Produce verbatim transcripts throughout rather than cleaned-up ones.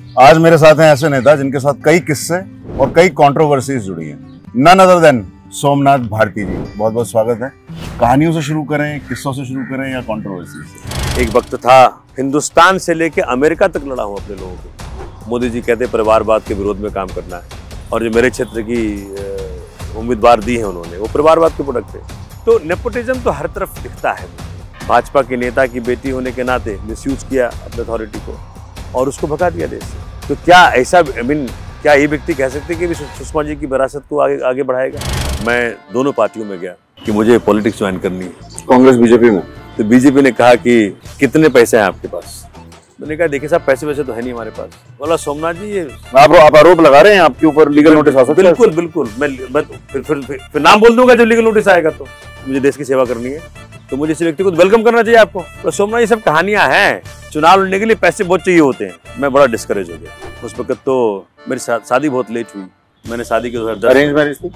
आज मेरे साथ हैं ऐसे नेता जिनके साथ कई किस्से और कई कंट्रोवर्सीज जुड़ी हैं। None other than Somnath Bharti ji, बहुत बहुत स्वागत है। कहानियों से शुरू करें, किस्सों से शुरू करें या कंट्रोवर्सी से? एक वक्त था हिंदुस्तान से लेके अमेरिका तक लड़ा हूं अपने लोगों को। मोदी जी कहते परिवारवाद के विरोध में काम करना है, और जो मेरे क्षेत्र की उम्मीदवार दी है उन्होंने, वो परिवारवाद के प्रोडक्ट थे। तो नेपोटिज्म तो हर तरफ दिखता है। भाजपा के नेता की बेटी होने के नाते मिसयूज किया अपने अथॉरिटी को और उसको भगा दिया देश से। तो क्या ऐसा आई मीन क्या ये व्यक्ति कह सकते कि सुषमा जी की विरासत को आगे आगे बढ़ाएगा? मैं दोनों पार्टियों में गया कि मुझे पॉलिटिक्स ज्वाइन करनी है, कांग्रेस बीजेपी में। तो बीजेपी ने कहा कि कितने पैसे हैं आपके पास? मैंने कहा देखिए साहब, पैसे वैसे तो है नहीं हमारे पास। बोला सोमनाथ जी ये आप, आप आरोप लगा रहे हैं आपके ऊपर लीगल नोटिस आ सकता है? बिल्कुल बिल्कुल, मैं, मैं फिर, फिर, फिर, फिर नाम बोल दूंगा जब लीगल नोटिस आएगा। तो मुझे देश की सेवा करनी है, तो मुझे इस व्यक्ति को वेलकम करना चाहिए आपको। तो सोमनाथ ये सब कहानियां हैं, चुनाव लड़ने के लिए पैसे बहुत चाहिए होते हैं। मैं बड़ा डिस्करेज हो गया उस वक्त। तो मेरी शादी बहुत लेट हुई। मैंने शादी के दो हजार अरेंज मैरिज थी,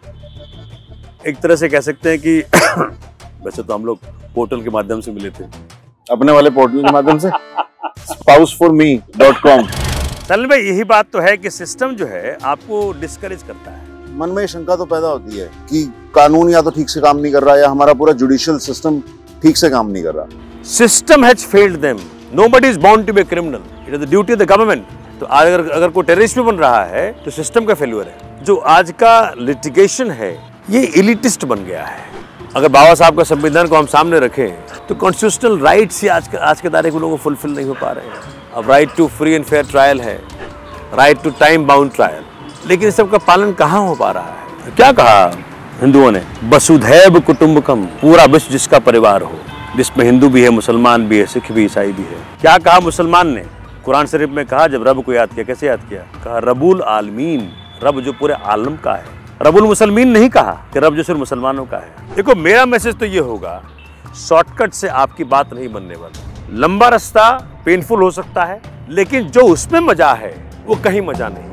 एक तरह से कह सकते हैं कि वैसे तो हम लोग पोर्टल के माध्यम से मिले थे, अपने वाले पोर्टल के माध्यम से spouse for me dot com. Salim भाई, यही बात तो है कि सिस्टम जो है आपको डिस्करेज करता है। मन में शंका तो पैदा होती है कि कानून या तो ठीक से काम नहीं कर रहा या हमारा पूरा जुडिशियल सिस्टम ठीक से काम नहीं कर रहा। System has failed them. Nobody is bound to be a criminal, it is the duty of the government. तो अगर अगर कोई टेररिस्ट बन रहा है तो सिस्टम का फेल्यूर है। जो आज का लिटिगेशन है ये इलिटिस्ट बन गया है। अगर बाबा साहब का संविधान को हम सामने रखें तो कॉन्स्टिट्यूशनल राइट्स ही आज आज के तारीख में लोगों को फुलफिल नहीं हो पा रहे हैं। अब right to free and fair trial है, right to time bound trial, लेकिन इस सब का पालन कहाँ हो पा रहा है? क्या कहा हिंदुओं ने? वसुधैव कुटुंबकम, पूरा विश्व जिसका परिवार हो, जिसमें हिंदू भी है, मुसलमान भी है, सिख भी, ईसाई भी है। क्या कहा मुसलमान ने? कुरान शरीफ में कहा, जब रब को याद किया, कैसे याद किया? कहा रबुल आलमीन, रब जो पूरे आलम का है। रबुल मुसलमीन नहीं कहा कि रब जो सिर्फ मुसलमानों का है। देखो मेरा मैसेज तो ये होगा, शॉर्टकट से आपकी बात नहीं बनने वाली। लंबा रास्ता पेनफुल हो सकता है, लेकिन जो उसमें मजा है वो कहीं मजा नहीं।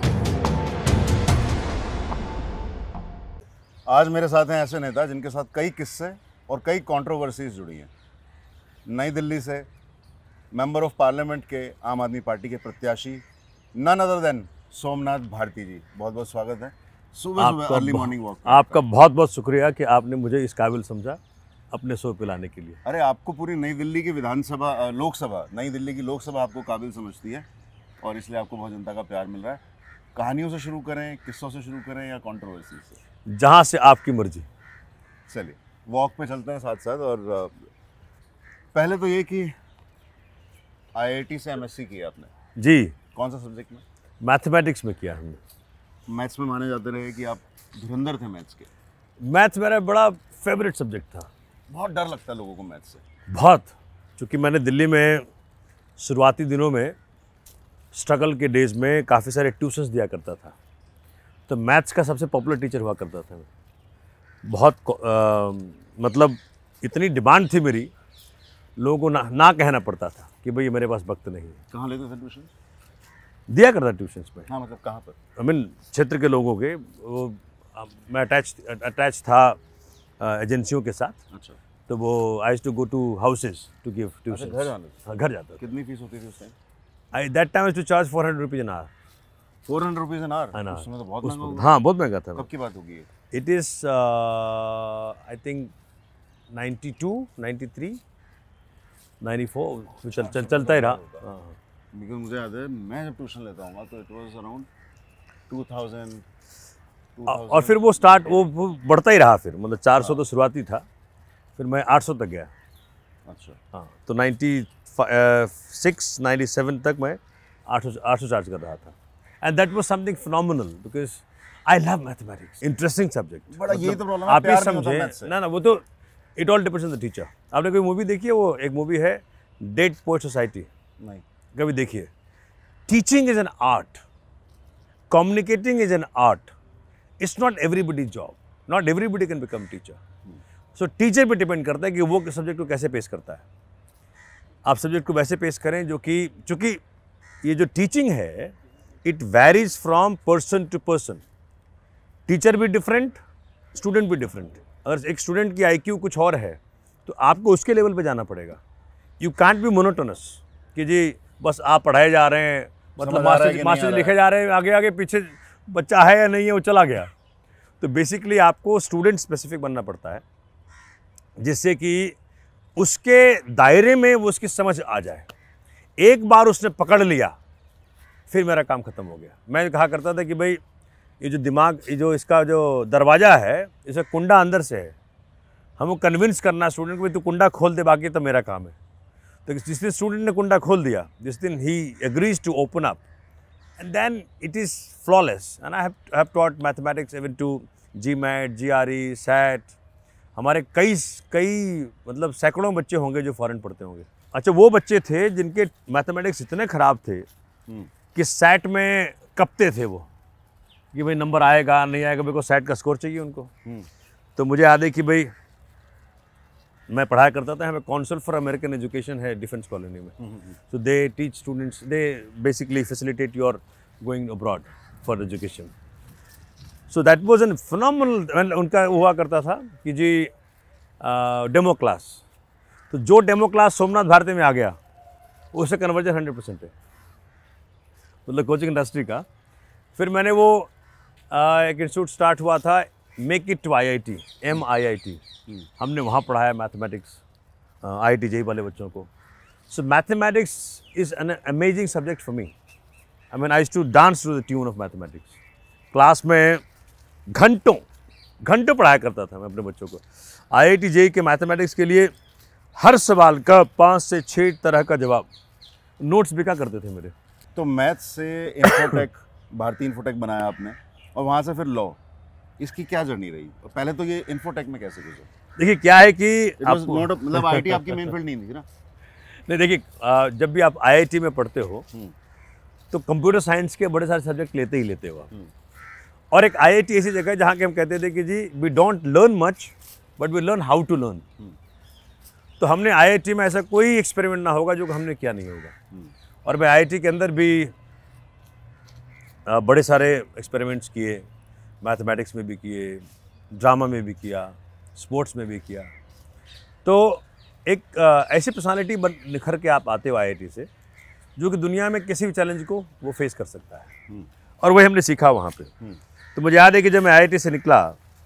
आज मेरे साथ हैं ऐसे नेता जिनके साथ कई किस्से और कई कंट्रोवर्सीज जुड़ी हैं। नई दिल्ली से मेंबर ऑफ पार्लियामेंट के आम आदमी पार्टी के प्रत्याशी none other than Somnath Bharti ji, बहुत बहुत स्वागत है। सुबह सुबह अर्ली मॉर्निंग वॉक। आपका बहुत बहुत शुक्रिया कि आपने मुझे इस काबिल समझा अपने शो पे लाने के लिए। अरे आपको पूरी नई दिल्ली की विधानसभा, लोकसभा, नई दिल्ली की लोकसभा आपको काबिल समझती है और इसलिए आपको बहुत जनता का प्यार मिल रहा है। कहानियों से शुरू करें, किस्सों से शुरू करें या कंट्रोवर्सी से? जहाँ से आपकी मर्जी। चलिए वॉक पे चलते हैं साथ साथ। और पहले तो ये कि आईआईटी से एमएससी किया आपने जी। कौन सा सब्जेक्ट में? मैथमेटिक्स में किया हमने। मैथ्स में माने जाते रहे कि आप धुरंधर थे मैथ्स के। मैथ मेरा बड़ा फेवरेट सब्जेक्ट था। बहुत डर लगता है लोगों को मैथ्स से। बहुत, क्योंकि मैंने दिल्ली में शुरुआती दिनों में स्ट्रगल के डेज में काफ़ी सारे ट्यूशन्स दिया करता था, तो मैथ्स का सबसे पॉपुलर टीचर हुआ करता था मैं। बहुत आ, मतलब इतनी डिमांड थी मेरी, लोगों को ना ना कहना पड़ता था कि भाई मेरे पास वक्त नहीं है। कहाँ लेते थे ट्यूशन? दिया दिया करता ट्यूशन्स में। हाँ, मतलब कहाँ पर? आई मीन क्षेत्र के लोगों के। वो मैं अटैच अटैच था एजेंसियों के साथ। अच्छा। तो वो I used to go to houses to give tuition. घर जाना? हाँ, घर जाता था। कितनी फीस होती थी उस time? I that time to charge four hundred rupees an hour. Four hundred rupees an hour? हाँ, उसमें तो बहुत महंगा होगा। हाँ, बहुत महंगा था। कब की बात होगी? It is I think ninety two, ninety three, ninety four चल, चल, चलता ही रहा। हाँ, बिकॉज मुझे याद है मैं जब ट्यूशन लेता हूँ तो it was around two thousand. और फिर वो स्टार्ट वो, वो बढ़ता ही रहा। फिर मतलब चार सौ तो शुरुआती था, फिर मैं आठ सौ तक गया। अच्छा। हाँ, तो नाइन्टी सिक्स, नाइन्टी सेवन तक मैं आठ सौ आठ सौ चार्ज कर रहा था। And that was something phenomenal because I love mathematics, interesting subject. बड़ा यही तो प्रॉब्लम है, आप ये प्यार नहीं होता मैथ्स समझे से। ना ना वो तो it all depends on the teacher. आपने कोई मूवी देखी है? वो एक मूवी है डेड पोएट सोसाइटी। नहीं। कभी देखिए। Teaching is an art, communicating is an art. It's not everybody job, not everybody can become teacher. So teacher पे डिपेंड करता है कि वो सब्जेक्ट को कैसे पेश करता है। आप सब्जेक्ट को वैसे पेश करें जो कि, चूँकि ये जो टीचिंग है it varies from person to person. Teacher भी डिफरेंट, स्टूडेंट भी डिफरेंट। अगर एक स्टूडेंट की आईक्यू कुछ और है तो आपको उसके लेवल पे जाना पड़ेगा। यू कांट बी मोनोटोनस कि जी बस आप पढ़ाए जा रहे हैं समझ आ रहा है कि मास्टर नहीं मास्टर आ रहा लिखे है। जा रहे हैं, आगे आगे पीछे बच्चा है या नहीं है वो चला गया। तो बेसिकली आपको स्टूडेंट स्पेसिफिक बनना पड़ता है, जिससे कि उसके दायरे में वो उसकी समझ आ जाए। एक बार उसने पकड़ लिया फिर मेरा काम खत्म हो गया। मैं कहा करता था कि भाई ये जो दिमाग, ये जो इसका जो दरवाज़ा है, इसे कुंडा अंदर से है, हमको कन्विंस करना स्टूडेंट को भाई तू कुंडा खोल दे, बाकी तो मेरा काम है। तो जिस दिन स्टूडेंट ने कुंडा खोल दिया, जिस दिन ही agrees to open up, and then it is flawless. And I have taught mathematics even to GMAT, G R E, SAT. हमारे कई कई मतलब सैकड़ों बच्चे होंगे जो फॉरेन पढ़ते होंगे। अच्छा, वो बच्चे थे जिनके मैथमेटिक्स इतने ख़राब थे कि सैट में कपते थे वो, कि भाई नंबर आएगा नहीं आएगा, मेरे को सैट का स्कोर चाहिए उनको। तो मुझे याद है कि भाई मैं पढ़ाया करता था, हमें काउंसिल फॉर अमेरिकन एजुकेशन है डिफेंस कॉलोनी में। So they teach students, they basically facilitate your going abroad for education. So that was an phenomenal. उनका हुआ करता था कि जी डेमो क्लास, तो जो डेमो क्लास सोमनाथ भारती में आ गया उससे कन्वर्जन हंड्रेड परसेंट है, मतलब कोचिंग इंडस्ट्री का। फिर मैंने वो आ, एक इंस्टीट्यूट स्टार्ट हुआ था, make it to I I T, M I I T. हमने वहाँ पढ़ाया मैथमेटिक्स, आई आई टी जे ई वाले बच्चों को। So mathematics is an amazing subject for me. I mean I used to dance to the tune of mathematics. Class में घंटों घंटों पढ़ाया करता था मैं अपने बच्चों को। आई आई टी जे ई के मैथमेटिक्स के लिए हर सवाल का पाँच से छः तरह का जवाब, नोट्स बिका करते थे मेरे। तो मैथ से इन्फोटेक, भारती इन्फोटेक बनाया आपने, और वहाँ से फिर लॉ, इसकी क्या जर्नी रही? पहले तो ये इन्फोटेक में कैसे घुसे? देखिए क्या है कि आपको मतलब आईटी आपकी मेन फील्ड नहीं थी ना? नहीं, देखिए जब भी आप आई आई टी में पढ़ते हो तो कंप्यूटर साइंस के बड़े सारे सब्जेक्ट लेते ही लेते हो आप। और एक आई आई टी ऐसी जगह है जहाँ के हम कहते थे कि जी we don't learn much but we learn how to learn. तो हमने आई आई टी में ऐसा कोई एक्सपेरिमेंट ना होगा जो हमने किया नहीं होगा। और मैं आई आई टी के अंदर भी बड़े सारे एक्सपेरिमेंट्स किए, मैथमेटिक्स में भी किए, ड्रामा में भी किया, स्पोर्ट्स में भी किया। तो एक ऐसी पर्सनालिटी बन निखर के आप आते हो आई आई टी से, जो कि दुनिया में किसी भी चैलेंज को वो फेस कर सकता है, और वही हमने सीखा वहाँ पे। तो मुझे याद है कि जब मैं आई आई टी से निकला,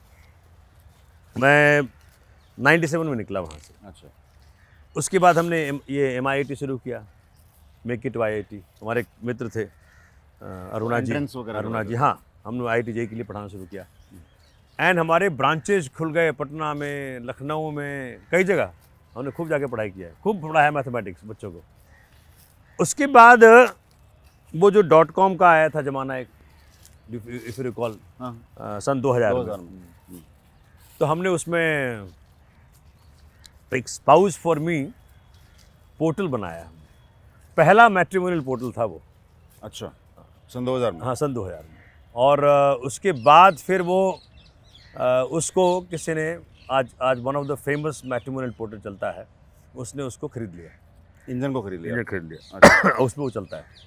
मैं सत्तानवे में निकला वहाँ से। अच्छा। उसके बाद हमने ये एम आई आई टी शुरू किया, make it I I T. हमारे एक मित्र थे अरुणा जी, अरुणा जी, हाँ, हमने आई आई टी जे ई के लिए पढ़ाना शुरू किया। एंड हमारे ब्रांचेज खुल गए पटना में, लखनऊ में, कई जगह हमने खूब जाके पढ़ाई किया है, खूब पढ़ाया मैथमेटिक्स बच्चों को। उसके बाद वो जो डॉट कॉम का आया था ज़माना, एक इफ यू रिकॉल, सन दो हज़ार में, तो हमने उसमें एक स्पाउस फॉर मी पोर्टल बनाया। पहला मैट्रिमोनियल पोर्टल था वो। अच्छा, सन दो हज़ार में? हाँ, सन दो हज़ार में। और उसके बाद फिर वो उसको किसी ने, आज आज one of the famous matrimonial portal चलता है, उसने उसको खरीद लिया, इंजन को खरीद लिया। इंजन खरीद लिया। अच्छा। उसमें वो चलता है।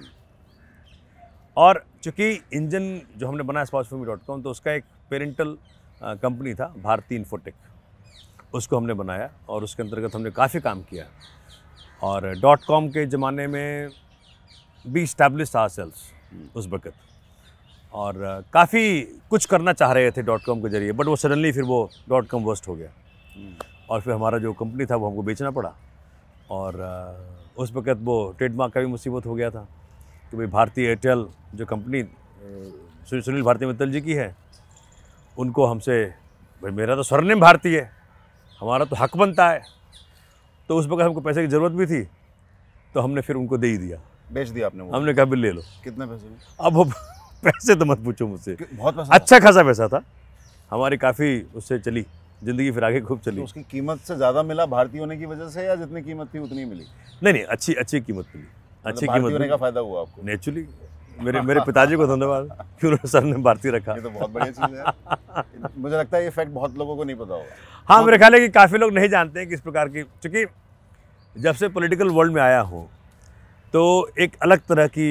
और चूँकि इंजन जो हमने बनाया spouse for me dot com, तो उसका एक पेरेंटल कंपनी था, भारती इन्फोटेक, उसको हमने बनाया और उसके अंतर्गत हमने काफ़ी काम किया। और डॉट कॉम के ज़माने में भी इस्टेब्लिश आवरसेल्व्स उस वक्त, और काफ़ी कुछ करना चाह रहे थे डॉट कॉम के जरिए, बट वो सडनली फिर वो डॉट कॉम वर्स्ट हो गया, और फिर हमारा जो कंपनी था वो हमको बेचना पड़ा। और उस वक्त वो ट्रेडमार्क का भी मुसीबत हो गया था कि भाई भारती एयरटेल जो कंपनी सुनील भारती मित्तल जी की है, उनको हमसे, भाई मेरा तो सरनेम भारती है, हमारा तो हक बनता है। तो उस वक्त हमको पैसे की ज़रूरत भी थी, तो हमने फिर उनको दे ही दिया, बेच दिया आपने वो? हमने कहा बिल ले लो। कितने पैसे में? अब वो पैसे तो मत पूछो मुझसे, बहुत पैसा? अच्छा खासा पैसा था, हमारी काफ़ी उससे चली ज़िंदगी, फिर आगे खूब चली। तो उसकी कीमत से ज़्यादा मिला भारतीय होने की वजह से, या जितनी कीमत थी उतनी मिली? नहीं नहीं, अच्छी अच्छी कीमत मिली, अच्छी भारतीय कीमत होने का फ़ायदा हुआ आपको? नेचुरली। मेरे मेरे पिताजी को धन्यवाद कि उन्होंने सर ने भारतीय रखा। ये तो बहुत बढ़िया चीज़ है। मुझे लगता है ये फैक्ट बहुत लोगों को नहीं पता होगा। हाँ, मेरे ख्याल है कि काफ़ी लोग नहीं जानते हैं कि इस प्रकार की, क्योंकि जब से पॉलिटिकल वर्ल्ड में आया हूँ तो एक अलग तरह की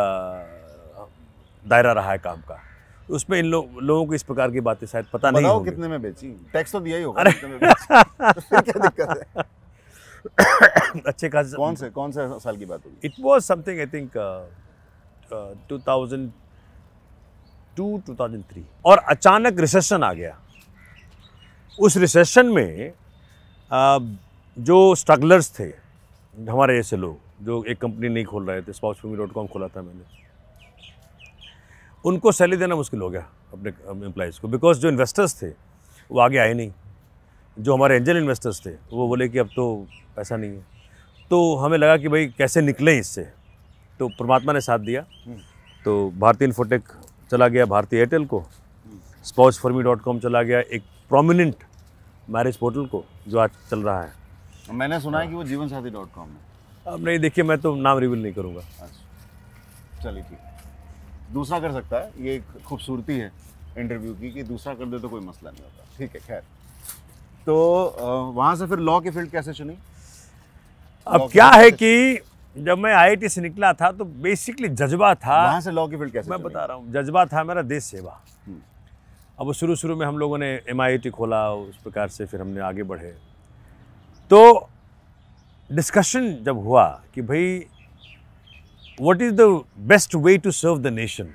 दायरा रहा है काम का, उसमें इन लो, लोगों को इस प्रकार की बातें शायद पता नहीं होगी। कितने में बेची? टैक्स तो दिया ही होगा। कितने में बेची? फिर क्या दिक्कत है? अच्छे खासे। कौन से कौन से साल की बात होगी? It was something I think two thousand two two thousand three, और अचानक रिसेशन आ गया। उस रिसेशन में आ, जो स्ट्रगलर्स थे, हमारे ऐसे लोग जो एक कंपनी नहीं खोल रहे थे, spouse for me dot com खोला था मैंने, उनको सैलरी देना मुश्किल हो गया अपने एम्प्लॉइज़ को, बिकॉज जो इन्वेस्टर्स थे वो आगे आए नहीं। जो हमारे एंजल इन्वेस्टर्स थे वो बोले कि अब तो पैसा नहीं है। तो हमें लगा कि भाई कैसे निकलें इससे, तो परमात्मा ने साथ दिया। तो भारती इन्फोटेक चला गया भारती एयरटेल को, spouse for me dot com चला गया एक प्रोमिनेंट मैरिज पोर्टल को जो आज चल रहा है। मैंने सुना है कि वो जीवन साथी डॉट कॉम है। अब नहीं, देखिए मैं तो नाम रिवील नहीं करूँगा। अच्छा, चलिए ठीक, दूसरा कर सकता है, ये एक खूबसूरती है इंटरव्यू की कि दूसरा कर दे तो कोई मसला नहीं होता। ठीक है, खैर। तो वहाँ से फिर लॉ की फील्ड कैसे चुनी? अब क्या है कि जब मैं आई आई टी से निकला था तो बेसिकली जज्बा था। वहाँ से लॉ की फील्ड कैसे मैं चुनी? बता रहा हूँ, जज्बा था मेरा देश सेवा। अब शुरू शुरू में हम लोगों ने एम आई टी खोला, उस प्रकार से फिर हमने आगे बढ़े। तो डिस्कशन जब हुआ कि भाई what is the best way to serve the nation,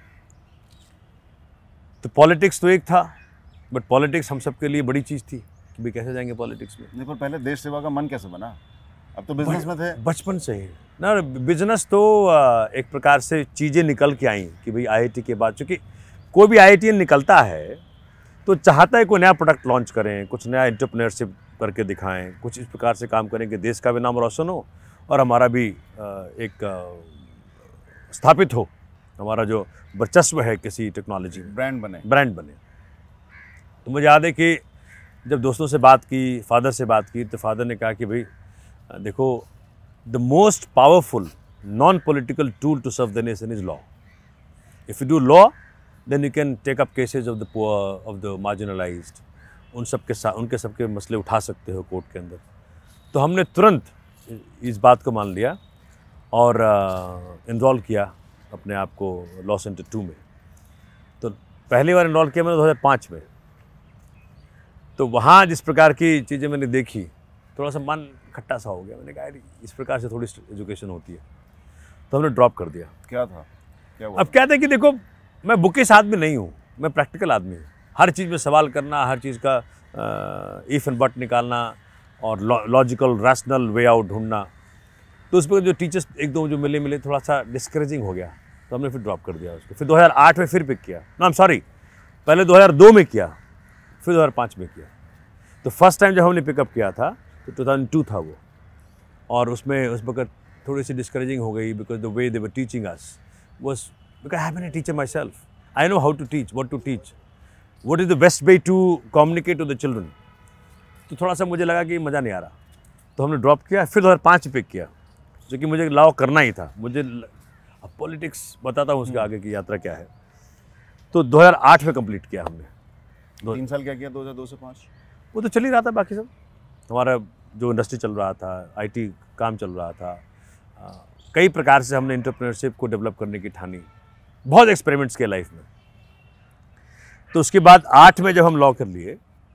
तो पॉलिटिक्स तो एक था, बट पॉलिटिक्स हम सबके लिए बड़ी चीज़ थी कि भाई कैसे जाएंगे पॉलिटिक्स में। नहीं, पर पहले देश सेवा का मन कैसे बना? अब तो बिजनेस में थे। बचपन से ही ना, बिजनेस तो एक प्रकार से चीज़ें निकल के आई कि भाई आई आई टी के बाद, चूँकि कोई भी आई आई टी निकलता है तो चाहता है कोई नया प्रोडक्ट लॉन्च करें, कुछ नया एंटरप्रेन्योरशिप करके दिखाएं, कुछ इस प्रकार से काम करें कि देश का भी नाम रोशन हो और हमारा भी एक स्थापित हो, हमारा जो वर्चस्व है किसी टेक्नोलॉजी में, ब्रांड बने ब्रांड बने। तो मुझे याद है कि जब दोस्तों से बात की, फादर से बात की, तो फादर ने कहा कि भाई देखो, the most powerful non political tool to serve the nation is law. If you do law then you can take up cases of the poor, of the marginalised, उन सब के साथ उनके सबके मसले उठा सकते हो कोर्ट के अंदर। तो हमने तुरंत इस बात को मान लिया और इनरोल किया अपने आप को लॉ सेंटर टू में। तो पहली बार इनरोल किया मैंने दो हज़ार पाँच में। तो वहाँ जिस प्रकार की चीज़ें मैंने देखी, थोड़ा सा मन खट्टा सा हो गया। मैंने कहा यार इस प्रकार से थोड़ी एजुकेशन होती है, तो हमने ड्रॉप कर दिया। क्या था क्या हुआ? अब क्या था कि देखो, मैं बुकिश आदमी नहीं हूँ, मैं प्रैक्टिकल आदमी हूँ। हर चीज़ में सवाल करना, हर चीज़ का इफ़ एंड बट निकालना और लॉजिकल रैशनल वे आउट ढूंढना। तो उस पर जो टीचर्स एक दो जो मिले मिले थोड़ा सा डिस्करेजिंग हो गया, तो हमने फिर ड्रॉप कर दिया उसको। फिर दो हज़ार आठ में फिर पिक किया, ना आई एम सॉरी, पहले दो हज़ार दो में किया, फिर दो हज़ार पाँच में किया। तो फर्स्ट टाइम जब हमने पिकअप किया था तो दो हज़ार दो था वो, और उसमें उस वक्त थोड़ी सी डिस्करेजिंग हो गई because the way they were teaching us was, because I have been a teacher myself, I know how to teach, what to teach, what is the best way to communicate to the children. तो थोड़ा सा मुझे लगा कि मज़ा नहीं आ रहा, तो हमने ड्रॉप किया। फिर दो हज़ार पाँच में पिक किया, जो कि मुझे लॉ करना ही था। मुझे अब पॉलिटिक्स बताता हूँ उसके आगे की यात्रा क्या है। तो दो हज़ार आठ में कंप्लीट किया हमने। तीन साल क्या किया दो हज़ार दो से पाँच? वो तो चल ही रहा था, बाकी सब हमारा जो इंडस्ट्री चल रहा था, आईटी काम चल रहा था, आ, कई प्रकार से हमने एंटरप्रेन्योरशिप को डेवलप करने की ठानी, बहुत एक्सपेरिमेंट्स किए लाइफ में। तो उसके बाद आठ में जब हम लॉ कर लिए,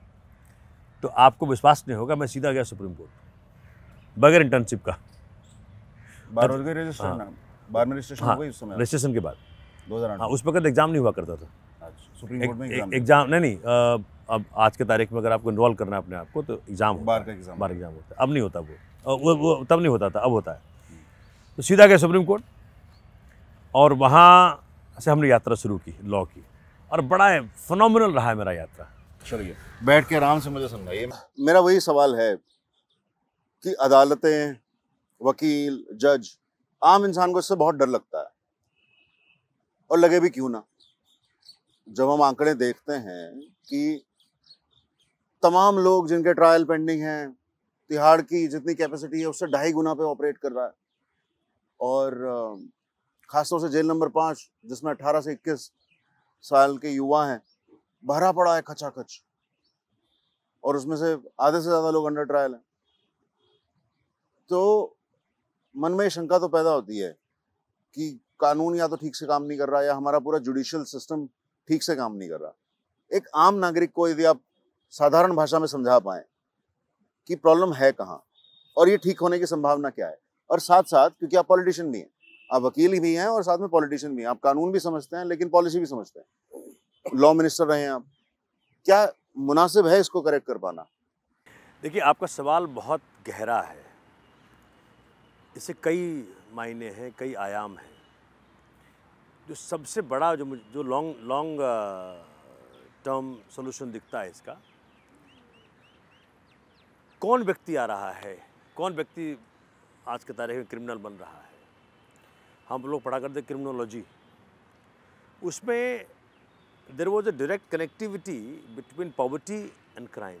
तो आपको विश्वास नहीं होगा, मैं सीधा गया सुप्रीम कोर्ट बगैर इंटर्नशिप का। बार हो गई रजिस्ट्रेशन? बार में रजिस्ट्रेशन हो गई उस समय? रजिस्ट्रेशन के बाद दो हज़ार आठ। हाँ, उस वक्त एग्जाम नहीं हुआ करता था। अच्छा, सुप्रीम कोर्ट में एग्जाम? एग्जाम नहीं नहीं आ, अब आज के तारीख में अगर आपको इन्वॉल्व करना है अपने आप को, तो एग्जाम बार का एग्जाम, बार एग्जाम होता है। अब नहीं होता वो, वो वो तब नहीं होता था, अब होता है। तो सीधा गया सुप्रीम कोर्ट, और वहाँ से हमने यात्रा शुरू की लॉ की, और बड़ा फिनोमिनल रहा है मेरा यात्रा। चलिए बैठ के आराम से मुझे समझाइए। मेरा वही सवाल है कि अदालतें, वकील, जज, आम इंसान को इससे बहुत डर लगता है, और लगे भी क्यों ना। जब हम आंकड़े देखते हैं कि तमाम लोग जिनके ट्रायल पेंडिंग हैं, तिहाड़ की जितनी कैपेसिटी है उससे ढाई गुना पे ऑपरेट कर रहा है, और खासतौर से जेल नंबर पाँच जिसमें अठारह से इक्कीस साल के युवा हैं, भरा पड़ा है खचाखच, और उसमें से आधे से ज़्यादा लोग अंडर ट्रायल हैं। तो मन में शंका तो पैदा होती है कि कानून या तो ठीक से काम नहीं कर रहा, या हमारा पूरा जुडिशियल सिस्टम ठीक से काम नहीं कर रहा। एक आम नागरिक को यदि आप साधारण भाषा में समझा पाएं कि प्रॉब्लम है कहाँ और ये ठीक होने की संभावना क्या है, और साथ साथ क्योंकि आप पॉलिटिशियन भी हैं, आप वकील भी हैं और साथ में पॉलिटिशियन भी हैं, आप कानून भी समझते हैं लेकिन पॉलिसी भी समझते हैं, लॉ मिनिस्टर रहे हैं आप, क्या मुनासिब है इसको करेक्ट कर पाना? देखिए, आपका सवाल बहुत गहरा है, इससे कई मायने हैं, कई आयाम हैं। जो सबसे बड़ा जो मुझे जो लॉन्ग लॉन्ग टर्म सॉल्यूशन दिखता है इसका, कौन व्यक्ति आ रहा है, कौन व्यक्ति आज के तारीख में क्रिमिनल बन रहा है। हम लोग पढ़ा करते क्रिमिनोलॉजी, उसमें there was a direct connectivity between poverty and crime,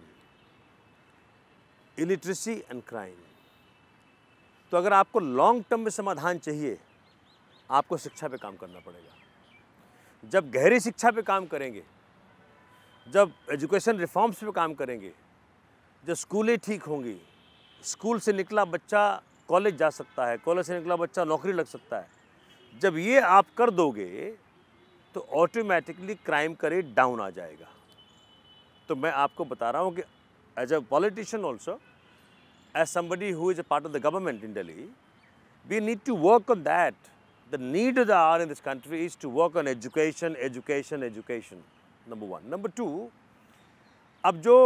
illiteracy and crime. तो अगर आपको लॉन्ग टर्म में समाधान चाहिए, आपको शिक्षा पे काम करना पड़ेगा। जब गहरी शिक्षा पे काम करेंगे, जब एजुकेशन रिफॉर्म्स पे काम करेंगे, जब स्कूलें ठीक होंगी, स्कूल से निकला बच्चा कॉलेज जा सकता है, कॉलेज से निकला बच्चा नौकरी लग सकता है, जब ये आप कर दोगे तो ऑटोमेटिकली क्राइम का रेट डाउन आ जाएगा। तो मैं आपको बता रहा हूँ कि as a politician also, as somebody who is a part of the government in Delhi, we need to work on that. The need of the hour in this country is to work on education, education, education, number one. Number two, अब जो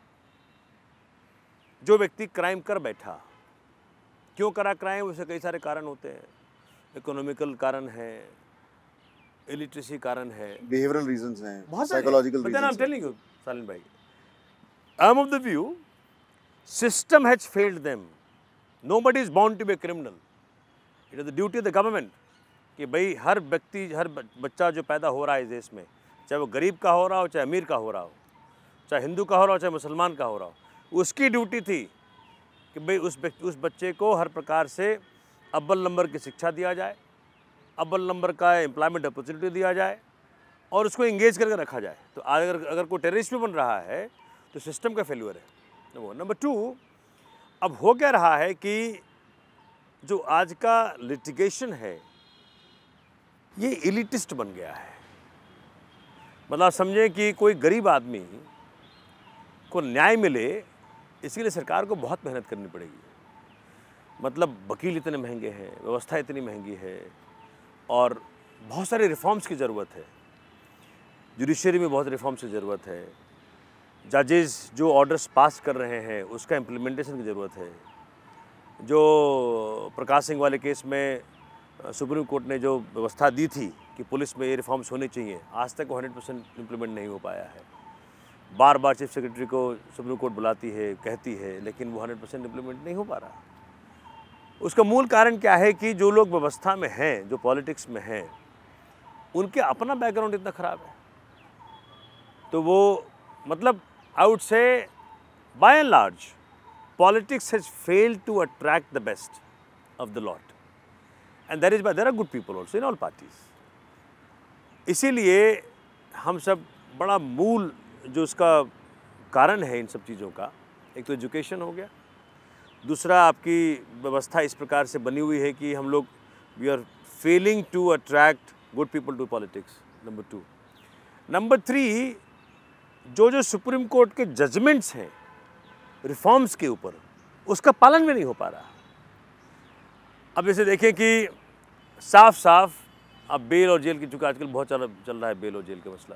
जो व्यक्ति crime कर बैठा, क्यों करा crime, उससे कई सारे कारण होते हैं। इकोनॉमिकल कारण है, इलिटरेसी कारण है, बिहेवियरल रीजंस हैं, बहुत psychological reasons. I am reasons. Telling you सालिन भाई, I am of the view system has failed them. Nobody is bound to be a criminal. It is the duty of the government कि भाई हर व्यक्ति, हर बच्चा जो पैदा हो रहा है इस देश में, चाहे वो गरीब का हो रहा हो, चाहे अमीर का हो रहा हो, चाहे हिंदू का हो रहा हो, चाहे मुसलमान का हो रहा हो, उसकी ड्यूटी थी कि भाई उस उस बच्चे को हर प्रकार से अव्वल नंबर की शिक्षा दिया जाए, अव्वल नंबर का एम्प्लॉयमेंट अपॉर्चुनिटी दिया जाए और उसको इंगेज करके रखा जाए। तो अगर अगर कोई टेररिस्ट भी बन रहा है तो सिस्टम का फेल्यूर है, नंबर वन। नंबर टू, अब हो क्या रहा है कि जो आज का लिटिगेशन है ये इलिटिस्ट बन गया है। मतलब समझें कि कोई गरीब आदमी को न्याय मिले, इसके लिए सरकार को बहुत मेहनत करनी पड़ेगी। मतलब वकील इतने महंगे हैं, व्यवस्था इतनी महंगी है और बहुत सारे रिफॉर्म्स की ज़रूरत है। जुडिशरी में बहुत रिफॉर्म्स की ज़रूरत है। जजेस जो ऑर्डर्स पास कर रहे हैं उसका इम्प्लीमेंटेशन की ज़रूरत है। जो प्रकाश सिंह वाले केस में सुप्रीम कोर्ट ने जो व्यवस्था दी थी कि पुलिस में ये रिफॉर्म्स होने चाहिए, आज तक वो हंड्रेड परसेंट इम्प्लीमेंट नहीं हो पाया है। बार बार चीफ सेक्रेटरी को सुप्रीम कोर्ट बुलाती है, कहती है, लेकिन वो हंड्रेड परसेंट इम्प्लीमेंट नहीं हो पा रहा। उसका मूल कारण क्या है कि जो लोग व्यवस्था में हैं, जो पॉलिटिक्स में हैं, उनके अपना बैकग्राउंड इतना ख़राब है। तो वो मतलब I would say by and large politics has failed to attract the best of the lot and that is by there are good people also in all parties. इसीलिए हम सब बड़ा मूल जो उसका कारण है इन सब चीज़ों का, एक तो एजुकेशन हो गया, दूसरा आपकी व्यवस्था इस प्रकार से बनी हुई है कि हम लोग we are failing to attract good people to politics, number two. Number three, जो जो सुप्रीम कोर्ट के जजमेंट्स हैं रिफॉर्म्स के ऊपर, उसका पालन भी नहीं हो पा रहा। अब जैसे देखें कि साफ साफ अब बेल और जेल की, चूँकि आजकल बहुत चल चल रहा है बेल और जेल का मसला,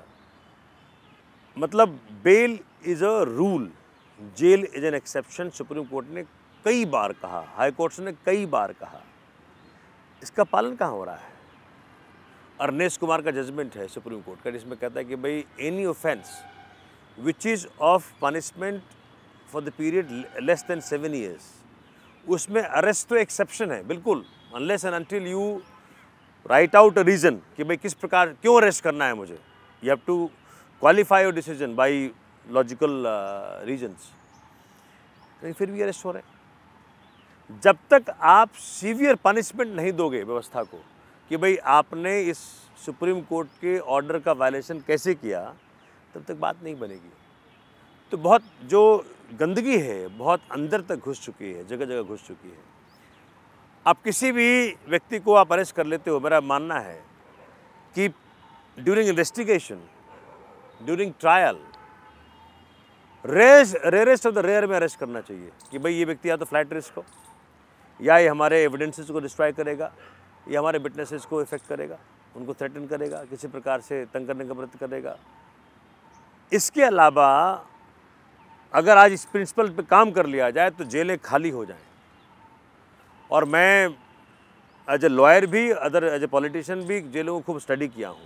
मतलब bail is a rule, jail is an exception. Supreme court ने कई बार कहा, हाई कोर्ट्स ने कई बार कहा, इसका पालन कहाँ हो रहा है? अर्नेस्ट कुमार का जजमेंट है सुप्रीम कोर्ट का, जिसमें कहता है कि भाई any offence which is of punishment for the period less than seven years, उसमें अरेस्ट तो एक्सेप्शन है बिल्कुल, unless and until you write out a reason कि भाई किस प्रकार क्यों अरेस्ट करना है मुझे, you have to qualify your decision by logical reasons, कहीं फिर भी अरेस्ट हो रहे हैं। जब तक आप सीवियर पनिशमेंट नहीं दोगे व्यवस्था को कि भाई आपने इस सुप्रीम कोर्ट के ऑर्डर का वायलेशन कैसे किया, तब तक बात नहीं बनेगी। तो बहुत जो गंदगी है बहुत अंदर तक घुस चुकी है, जगह जगह घुस चुकी है। आप किसी भी व्यक्ति को आप अरेस्ट कर लेते हो, मेरा मानना है कि during investigation, during trial, race rarest of the rare में अरेस्ट करना चाहिए कि भाई ये व्यक्ति या तो फ्लाइट रिस्क हो, या ये हमारे एविडेंसेस को डिस्ट्रॉय करेगा, ये हमारे विटनेसेस को इफेक्ट करेगा, उनको थ्रेटन करेगा, किसी प्रकार से तंग करने का प्रयत्न करेगा। इसके अलावा अगर आज इस प्रिंसिपल पे काम कर लिया जाए तो जेलें खाली हो जाएं। और मैं एज ए लॉयर भी, अदर एज ए पॉलिटिशियन भी जेलों को खूब स्टडी किया हूँ।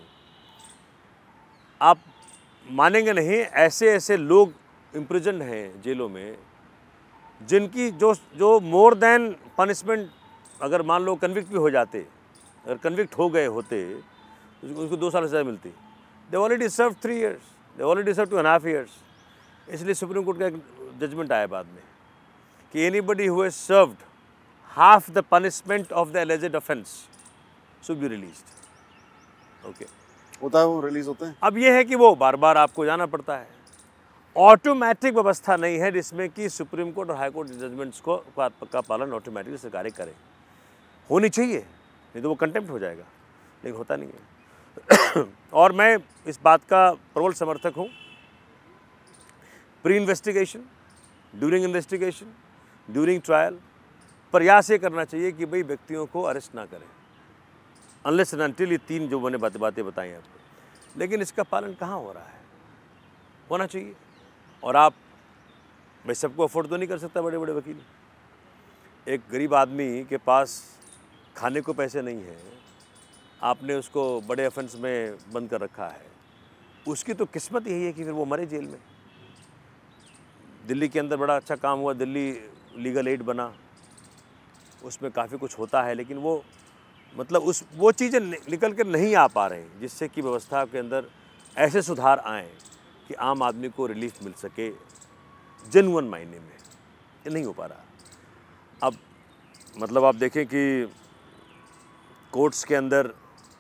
आप मानेंगे नहीं, ऐसे ऐसे लोग इम्प्रिजन्ड हैं जेलों में जिनकी जो जो मोर देन पनिशमेंट, अगर मान लो कन्विक्ट भी हो जाते, अगर कन्विक्ट हो गए होते तो उनको दो साल सजा मिलती। They already serve three years, they already serve two and half years. इसलिए सुप्रीम कोर्ट का एक जजमेंट आया बाद में कि anybody who has served half the punishment of the alleged offence should be released. Okay, होता है, वो रिलीज होते हैं। अब ये है कि वो बार बार आपको जाना पड़ता है। ऑटोमेटिक व्यवस्था नहीं है जिसमें कि सुप्रीम कोर्ट और हाई कोर्ट जजमेंट्स को का पालन ऑटोमेटिकली सरकारें करें। होनी चाहिए, नहीं तो वो कंटेम्प्ट हो जाएगा, लेकिन होता नहीं है। और मैं इस बात का प्रबल समर्थक हूँ, pre investigation, during investigation, during trial प्रयास ये करना चाहिए कि भाई व्यक्तियों को अरेस्ट ना करें अनलेस एंड अनटिल, ये तीन जो मैंने बातें बातें बताई आपको। लेकिन इसका पालन कहाँ हो रहा है? होना चाहिए। और आप, मैं सबको अफोर्ड तो नहीं कर सकता, बड़े बड़े वकील। एक गरीब आदमी के पास खाने को पैसे नहीं है, आपने उसको बड़े ऑफेंस में बंद कर रखा है, उसकी तो किस्मत यही है कि फिर वो मरे जेल में। दिल्ली के अंदर बड़ा अच्छा काम हुआ, दिल्ली लीगल एड बना, उसमें काफ़ी कुछ होता है, लेकिन वो मतलब उस वो चीज़ें निकल कर नहीं आ पा रहे हैं जिससे कि व्यवस्था के अंदर ऐसे सुधार आएँ कि आम आदमी को रिलीफ मिल सके जेन्युइन मायने में। ये नहीं हो पा रहा। अब मतलब आप देखें कि कोर्ट्स के अंदर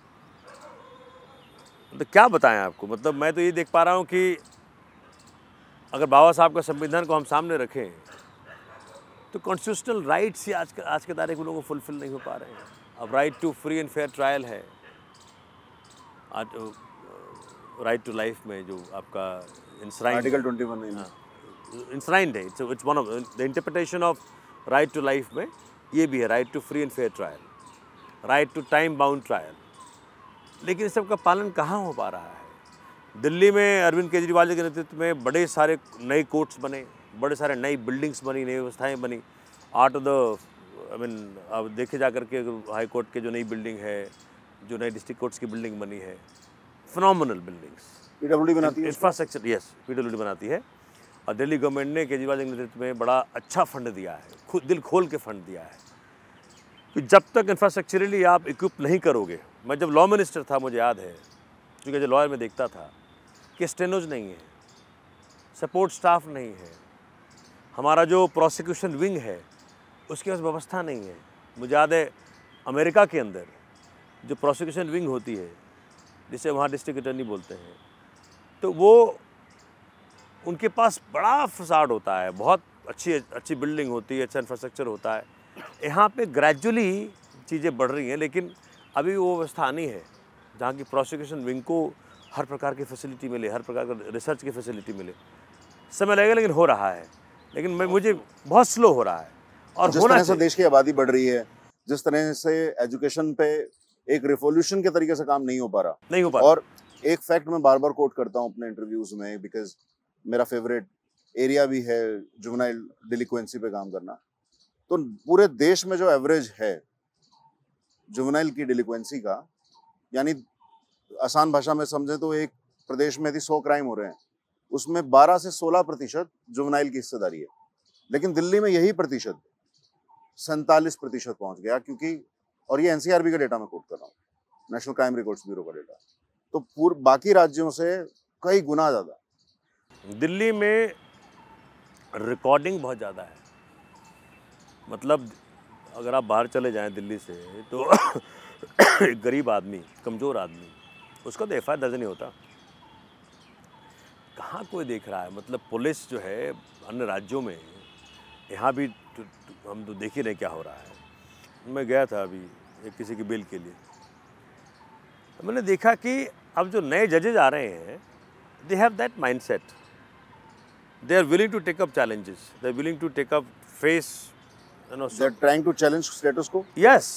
तो क्या बताएं आपको, मतलब मैं तो ये देख पा रहा हूँ कि अगर बाबा साहब का संविधान को हम सामने रखें तो कॉन्स्टिट्यूशनल राइट्स ही आज आज के तारीख में लोगों को फुलफिल नहीं हो पा रहे हैं। अब right to free and fair trial है, आज राइट टू लाइफ में जो आपका enshrined article twenty one enshrined है, it's it's one of the interpretation of right to life में ये भी है, right to free and fair trial, right to time bound trial. लेकिन इस सब का पालन कहाँ हो पा रहा है? दिल्ली में अरविंद केजरीवाल जी के नेतृत्व में बड़े सारे नए कोर्ट्स बने, बड़े सारे नई बिल्डिंग्स बनी, नई व्यवस्थाएं बनी। Art of the I mean अब देखे जा करके हाई कोर्ट के जो नई बिल्डिंग है, जो नई डिस्ट्रिक्ट कोर्ट्स की बिल्डिंग बनी है, फिनोमिनल बिल्डिंग्स। पीडब्ल्यूडी बनाती है, इंफ्रास्ट्रक्चर, यस पीडब्ल्यूडी बनाती है। और दिल्ली गवर्नमेंट ने केजरीवाल जी के नेतृत्व में बड़ा अच्छा फंड दिया है, खुद दिल खोल के फंड दिया है कि जब तक इंफ्रास्ट्रक्चरली आप इक्विप नहीं करोगे। मैं जब लॉ मिनिस्टर था मुझे याद है, क्योंकि जो लॉयर में देखता था कि स्टेनोज नहीं है, सपोर्ट स्टाफ नहीं है, हमारा जो प्रोसिक्यूशन विंग है उसके पास व्यवस्था नहीं है। मुझे याद है अमेरिका के अंदर जो प्रोसिक्यूशन विंग होती है, जिसे वहाँ डिस्ट्रिक्ट अटर्नी बोलते हैं, तो वो उनके पास बड़ा फसाड होता है, बहुत अच्छी अच्छी बिल्डिंग होती है, अच्छा इंफ्रास्ट्रक्चर होता है। यहाँ पे ग्रेजुअली चीज़ें बढ़ रही हैं, लेकिन अभी वो व्यवस्था नहीं है जहाँ की प्रोसिक्यूशन विंग को हर प्रकार की फैसिलिटी मिले, हर प्रकार का रिसर्च की फैसिलिटी मिले। समय लगेगा लेकिन हो रहा है, लेकिन मैं मुझे बहुत स्लो हो रहा है। और जिस तरह से देश की आबादी बढ़ रही है, जिस तरह से एजुकेशन पे एक रिवॉल्यूशन के तरीके से काम नहीं हो पा रहा नहीं हो पा और एक फैक्ट मैं बार बार कोट करता हूँ अपने इंटरव्यूज में, बिकॉज मेरा फेवरेट एरिया भी है जुवेनाइल डिलिक्वेंसी पे काम करना। तो पूरे देश में जो एवरेज है जुवेनाइल की डिलिक्वेंसी का, यानी आसान भाषा में समझे तो एक प्रदेश में यदि सौ क्राइम हो रहे हैं, उसमें बारह से सोलह प्रतिशत जुवेनाइल की हिस्सेदारी है। लेकिन दिल्ली में यही प्रतिशत सैंतालीस प्रतिशत पहुंच गया, क्योंकि और ये एनसीआरबी का डेटा मैं कोट कर रहा हूँ, नेशनल क्राइम रिकॉर्ड्स ब्यूरो का डेटा। तो पूरे बाकी राज्यों से कई गुना ज़्यादा दिल्ली में रिकॉर्डिंग बहुत ज़्यादा है। मतलब अगर आप बाहर चले जाएं दिल्ली से तो एक गरीब आदमी, कमज़ोर आदमी, उसका तो एफ आई आर दर्ज नहीं होता। कहाँ कोई देख रहा है? मतलब पुलिस जो है अन्य राज्यों में, यहाँ भी तो, तो, हम तो देख ही नहीं क्या हो रहा है। मैं गया था अभी एक किसी की बिल के लिए, तो मैंने देखा कि अब जो नए जजेज आ रहे हैं, they have that mindset, they are willing to take up challenges, they are willing to take up face, you know, they are trying to challenge status quo. Yes,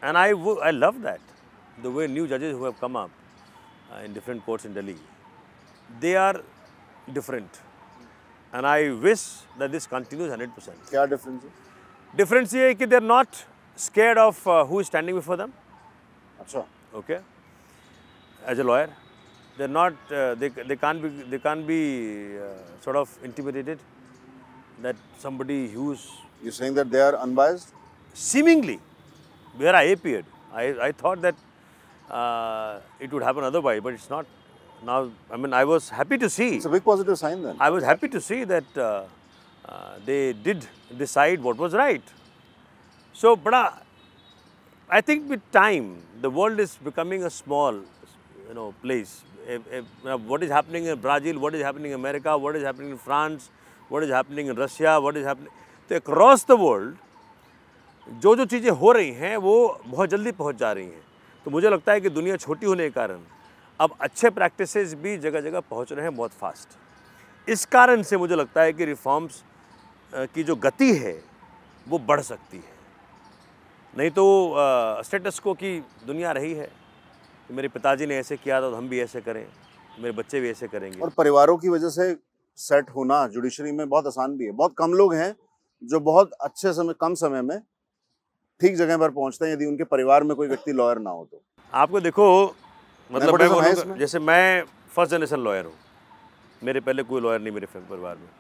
And I, wo- I love that. The way new judges who have come up uh, in different courts in Delhi, they are different. And I wish that this continues one hundred percent. क्या difference है? Difference ये है कि they are not scared of uh, who is standing before them. अच्छा, Okay. As a lawyer, they're not, uh, they, they can't be, they can't be uh, sort of intimidated that somebody who's you're saying that they are unbiased? seemingly, where I appeared, I, I thought that uh, it would happen otherwise, but it's not. Now, I mean, I was happy to see, It's a big positive sign then. I was happy to see that uh, uh, they did decide what was right. So, but uh, I think with time, the world is becoming a small, you know, place. A, a, what is happening in Brazil, what is happening in America, what is happening in France, what is happening in Russia, what is happening. So across the world, जो जो चीज़ें हो रही हैं वो बहुत जल्दी पहुंच जा रही हैं. तो मुझे लगता है कि दुनिया छोटी होने के कारण अब अच्छे प्रैक्टिसेस भी जगह जगह पहुंच रहे हैं बहुत फास्ट. इस कारण से मुझे लगता है कि रिफॉर्म्स की जो गति है वो बढ़ सकती है. नहीं तो स्टेटस को की दुनिया रही है कि मेरे पिताजी ने ऐसे किया था तो हम भी ऐसे करें, मेरे बच्चे भी ऐसे करेंगे. और परिवारों की वजह से सेट होना जुडिशरी में बहुत आसान भी है. बहुत कम लोग हैं जो बहुत अच्छे समय, कम समय में ठीक जगह पर पहुंचते हैं यदि उनके परिवार में कोई व्यक्ति लॉयर ना हो तो. आपको देखो, मतलब मैं Nepotism है बोलूँगा, इसमें? जैसे मैं फर्स्ट जनरेशन लॉयर हूँ, मेरे पहले कोई लॉयर नहीं मेरे परिवार में.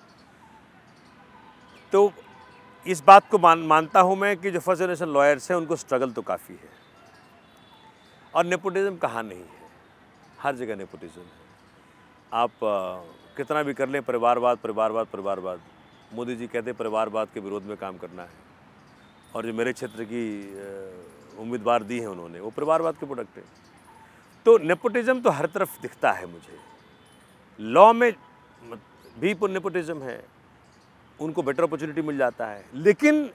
तो इस बात को मान मानता हूँ मैं कि जो फर्स्ट जनरेशन लॉयर्स हैं उनको स्ट्रगल तो काफ़ी है. और नेपोटिज्म कहाँ नहीं है, हर जगह नेपोटिज्म है. आप आ, कितना भी कर लें, परिवारवाद परिवारवाद परिवारवाद. मोदी जी कहते हैं परिवारवाद के विरोध में काम करना है, और जो मेरे क्षेत्र की उम्मीदवार दी है उन्होंने, वो परिवारवाद के प्रोडक्ट है. तो नेपोटिज्म तो हर तरफ दिखता है मुझे. लॉ में भी नेपोटिज्म है, उनको बेटर अपॉर्चुनिटी मिल जाता है, लेकिन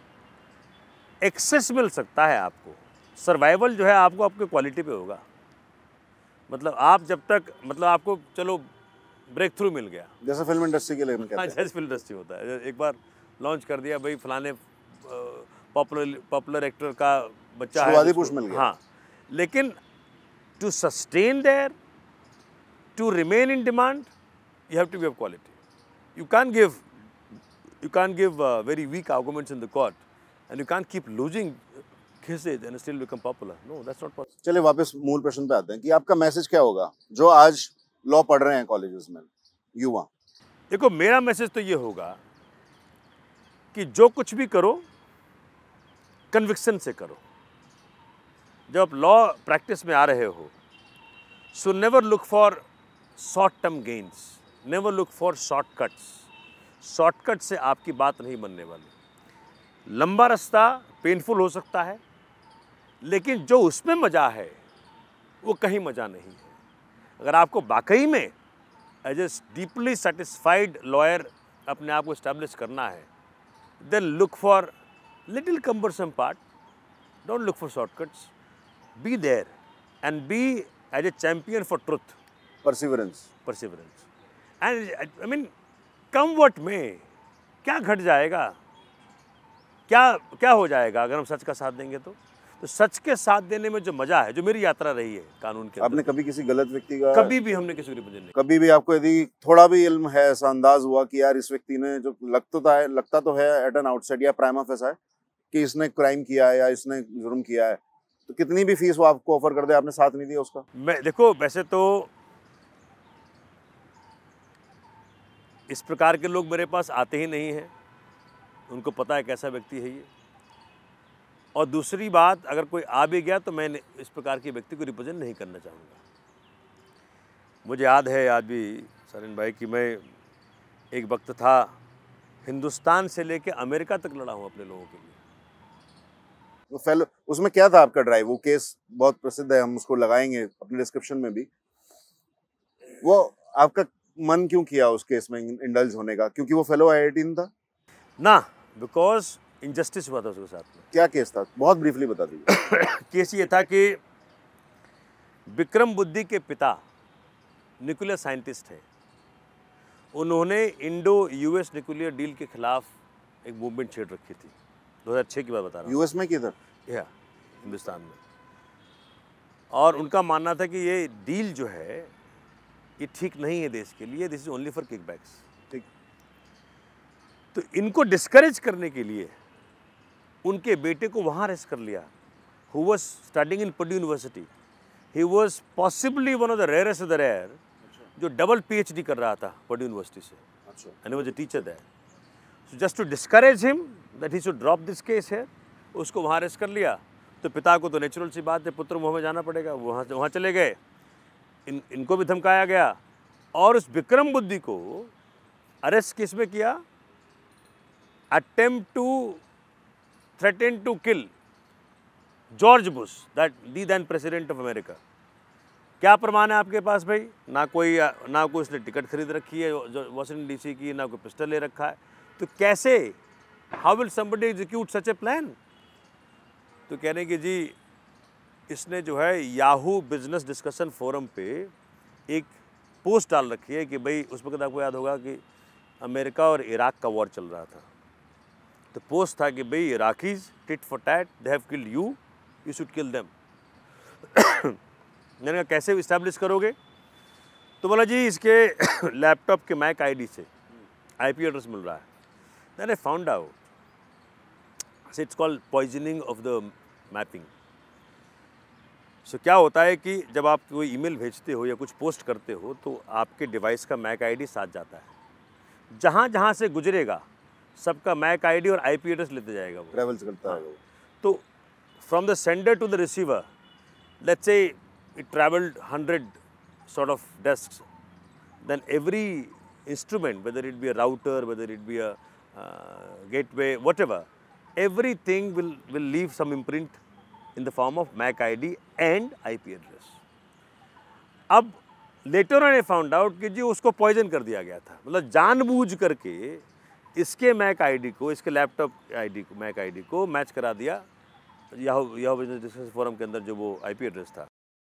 एक्सेस मिल सकता है आपको. सर्वाइवल जो है आपको आपके क्वालिटी पे होगा. मतलब आप जब तक, मतलब आपको चलो ब्रेक थ्रू मिल गया, जैसे फिल्म इंडस्ट्री के लिए कहते हाँ हैं. जैसे फिल्म इंडस्ट्री होता है, एक बार लॉन्च कर दिया भाई फलाने पॉपुलर पॉपुलर एक्टर का बच्चा है, शुरुआती उसको- पुश मिल गया. हाँ, लेकिन to sustain there, to remain in demand, you have to be of quality. You can give you can't give uh, very weak arguments in the court, and you can't keep losing cases and still become popular. No, that's not possible. चलिए वापस मूल प्रश्न पे आते हैं कि आपका message क्या होगा जो आज लॉ पढ़ रहे हैं कॉलेजेस में युवा. देखो, मेरा मैसेज तो ये होगा कि जो कुछ भी करो कन्विक्शन से करो. जब आप लॉ प्रैक्टिस में आ रहे हो, so never look for short term gains, never look for shortcuts. Shortcut से आपकी बात नहीं बनने वाली. लंबा रास्ता पेनफुल हो सकता है, लेकिन जो उसमें मज़ा है वो कहीं मज़ा नहीं है. अगर आपको वाकई में as a deeply satisfied lawyer अपने आप को इस्टेब्लिश करना है, then look for little cumbersome part, don't look for shortcuts. Be there and be as a champion for truth, perseverance. Perseverance. And I mean come what में क्या घट जाएगा, क्या क्या हो जाएगा अगर हम सच का साथ देंगे तो. तो सच के साथ देने में जो मजा है, जो मेरी यात्रा रही है कानून के, आपने कभी किसी गलत व्यक्ति का, कभी भी हमने किसी को रिप्रेजेंट नहीं. कभी भी आपको यदि थोड़ा भी इल्म है, ऐसा अंदाज हुआ कि यार इस व्यक्ति ने, जो लगता है लगता तो है एट एन आउटसेट या प्राइमा फेसा है कि इसने क्राइम किया है या इसने जुर्म किया है, तो कितनी भी फीस वो आपको ऑफर कर दे, आपने साथ नहीं दिया उसका? मैं देखो, वैसे तो इस प्रकार के लोग मेरे पास आते ही नहीं हैं, उनको पता है कैसा व्यक्ति है ये. और दूसरी बात, अगर कोई आ भी गया तो मैं इस प्रकार के व्यक्ति को रिप्रेजेंट नहीं करना चाहूँगा. मुझे याद है आज भी शरीन भाई कि मैं एक वक्त था, हिंदुस्तान से लेके अमेरिका तक लड़ा हूँ अपने लोगों के लिए. वो फेलो, उसमें क्या था आपका ड्राइव? वो केस बहुत प्रसिद्ध है, हम उसको लगाएंगे अपने डिस्क्रिप्शन में भी. वो आपका मन क्यों किया उस केस में इंडल्ज होने का? क्योंकि वो फेलो आईआईटीन था ना, बिकॉज इनजस्टिस हुआ था उसके साथ में. क्या केस था? बहुत ब्रीफली बता दीजिए. केस ये था कि विक्रम बुद्धि के पिता न्यूक्लियर साइंटिस्ट थे. उन्होंने इंडो यूएस न्यूक्लियर डील के खिलाफ एक मूवमेंट छेड़ रखी थी. दो हज़ार छह की बात बता रहा हूँ. यूएस में किधर? या हिंदुस्तान में, और उनका मानना था कि ये डील जो है ये ठीक नहीं है देश के लिए, this is only for kickbacks. ठीक, तो इनको डिस्करेज करने के लिए उनके बेटे को वहाँ अरेस्ट कर लिया, who was studying in Purdue University. He was possibly one of the rarest of the rare जो डबल पीएचडी कर रहा था पर्ड्यू यूनिवर्सिटी से, and he was a teacher there. So just to discourage him that he should drop this case है, उसको वहाँ arrest कर लिया। तो पिता को तो नेचुरल सी बात है, पुत्र मुँह में जाना पड़ेगा, वहाँ वहाँ चले गए। इन इनको भी धमकाया गया, और उस विक्रम बुद्धि को अरेस्ट किस में किया, attempt to threaten to kill George Bush, that the then president of America. क्या प्रमाण है आपके पास भाई? ना कोई ना कोई उसने टिकट खरीद रखी है वॉशिंगटन डीसी की, ना कोई पिस्टल ले रखा है, तो कैसे, how will somebody execute such a plan? तो कह रहे हैं कि जी इसने जो है याहू बिजनेस डिस्कशन फोरम पे एक पोस्ट डाल रखी है कि भाई उस वक्त आपको याद होगा कि अमेरिका और इराक का वॉर चल रहा था। तो पोस्ट था कि भाई Iraqis tit for tat, they have killed you, you should kill them. मैंने कहा कैसे इस्टेब्लिश करोगे? तो बोला जी इसके लैपटॉप के मैक आईडी से आईपी एड्रेस मिल रहा है। Then I found out it's called poisoning of the mapping. So क्या होता है कि जब आप कोई ईमेल भेजते हो या कुछ पोस्ट करते हो तो आपके डिवाइस का मैक आईडी साथ जाता है, जहाँ जहाँ से गुजरेगा सबका मैक आईडी और आईपी एड्रेस लेते जाएगा वो, ट्रैवल्स करता है वो। तो from the sender to the receiver, let's say it travelled hundred sort of desks, then every instrument, whether it be a router, whether it be a gateway, whatever, everything will will leave some imprint in the form of MAC ID and I P address. अब later on I found out कि जी उसको poison कर दिया गया था, मतलब जानबूझ करके इसके मैक आईडी को, इसके लैपटॉप आईडी को, मैक आईडी को मैच करा दिया Yahoo Yahoo business discussion forum के अंदर जो वो आईपी एड्रेस था,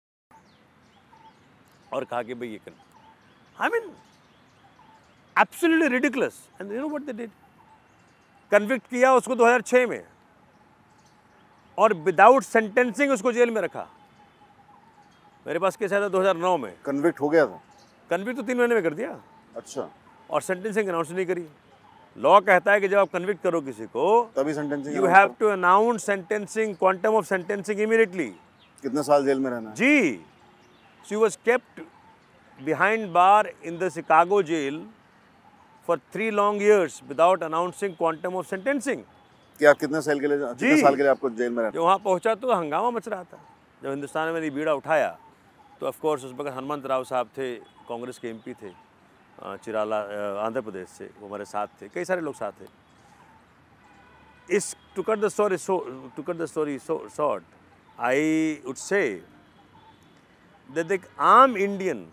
और कहा कि भाई ये कर, I mean absolutely ridiculous. And you know what they did, convict किया उसको दो हज़ार छह में, और विदाउट सेंटेंसिंग उसको जेल में रखा। मेरे पास केस आया था दो हज़ार नौ में। कन्विक्ट हो गया था? कन्विक्ट तो तीन महीने में कर दिया। अच्छा। और सेंटेंसिंग अनाउंस नहीं करी। लॉ कहता है कि जब आप कन्विक्ट करो किसी को तभी sentencing, you have to announce sentencing, quantum of sentencing immediately. कितने साल जेल में रहना है? जी, she was kept behind bar in the Chicago jail for three long years without announcing quantum of sentencing. कि आप कितने साल के लिए कितने साल के लिए आपको जेल में रहना? जब वहाँ पहुँचा तो हंगामा मच रहा था। जब हिंदुस्तान में मैंने बीड़ा उठाया तो ऑफ कोर्स उस वक्त हनुमंत राव साहब थे, कांग्रेस के एमपी थे, चिराला आंध्र प्रदेश से, वो हमारे साथ थे, कई सारे लोग साथ थे। इस to cut the story to cut the story short, I would say that एक आम इंडियन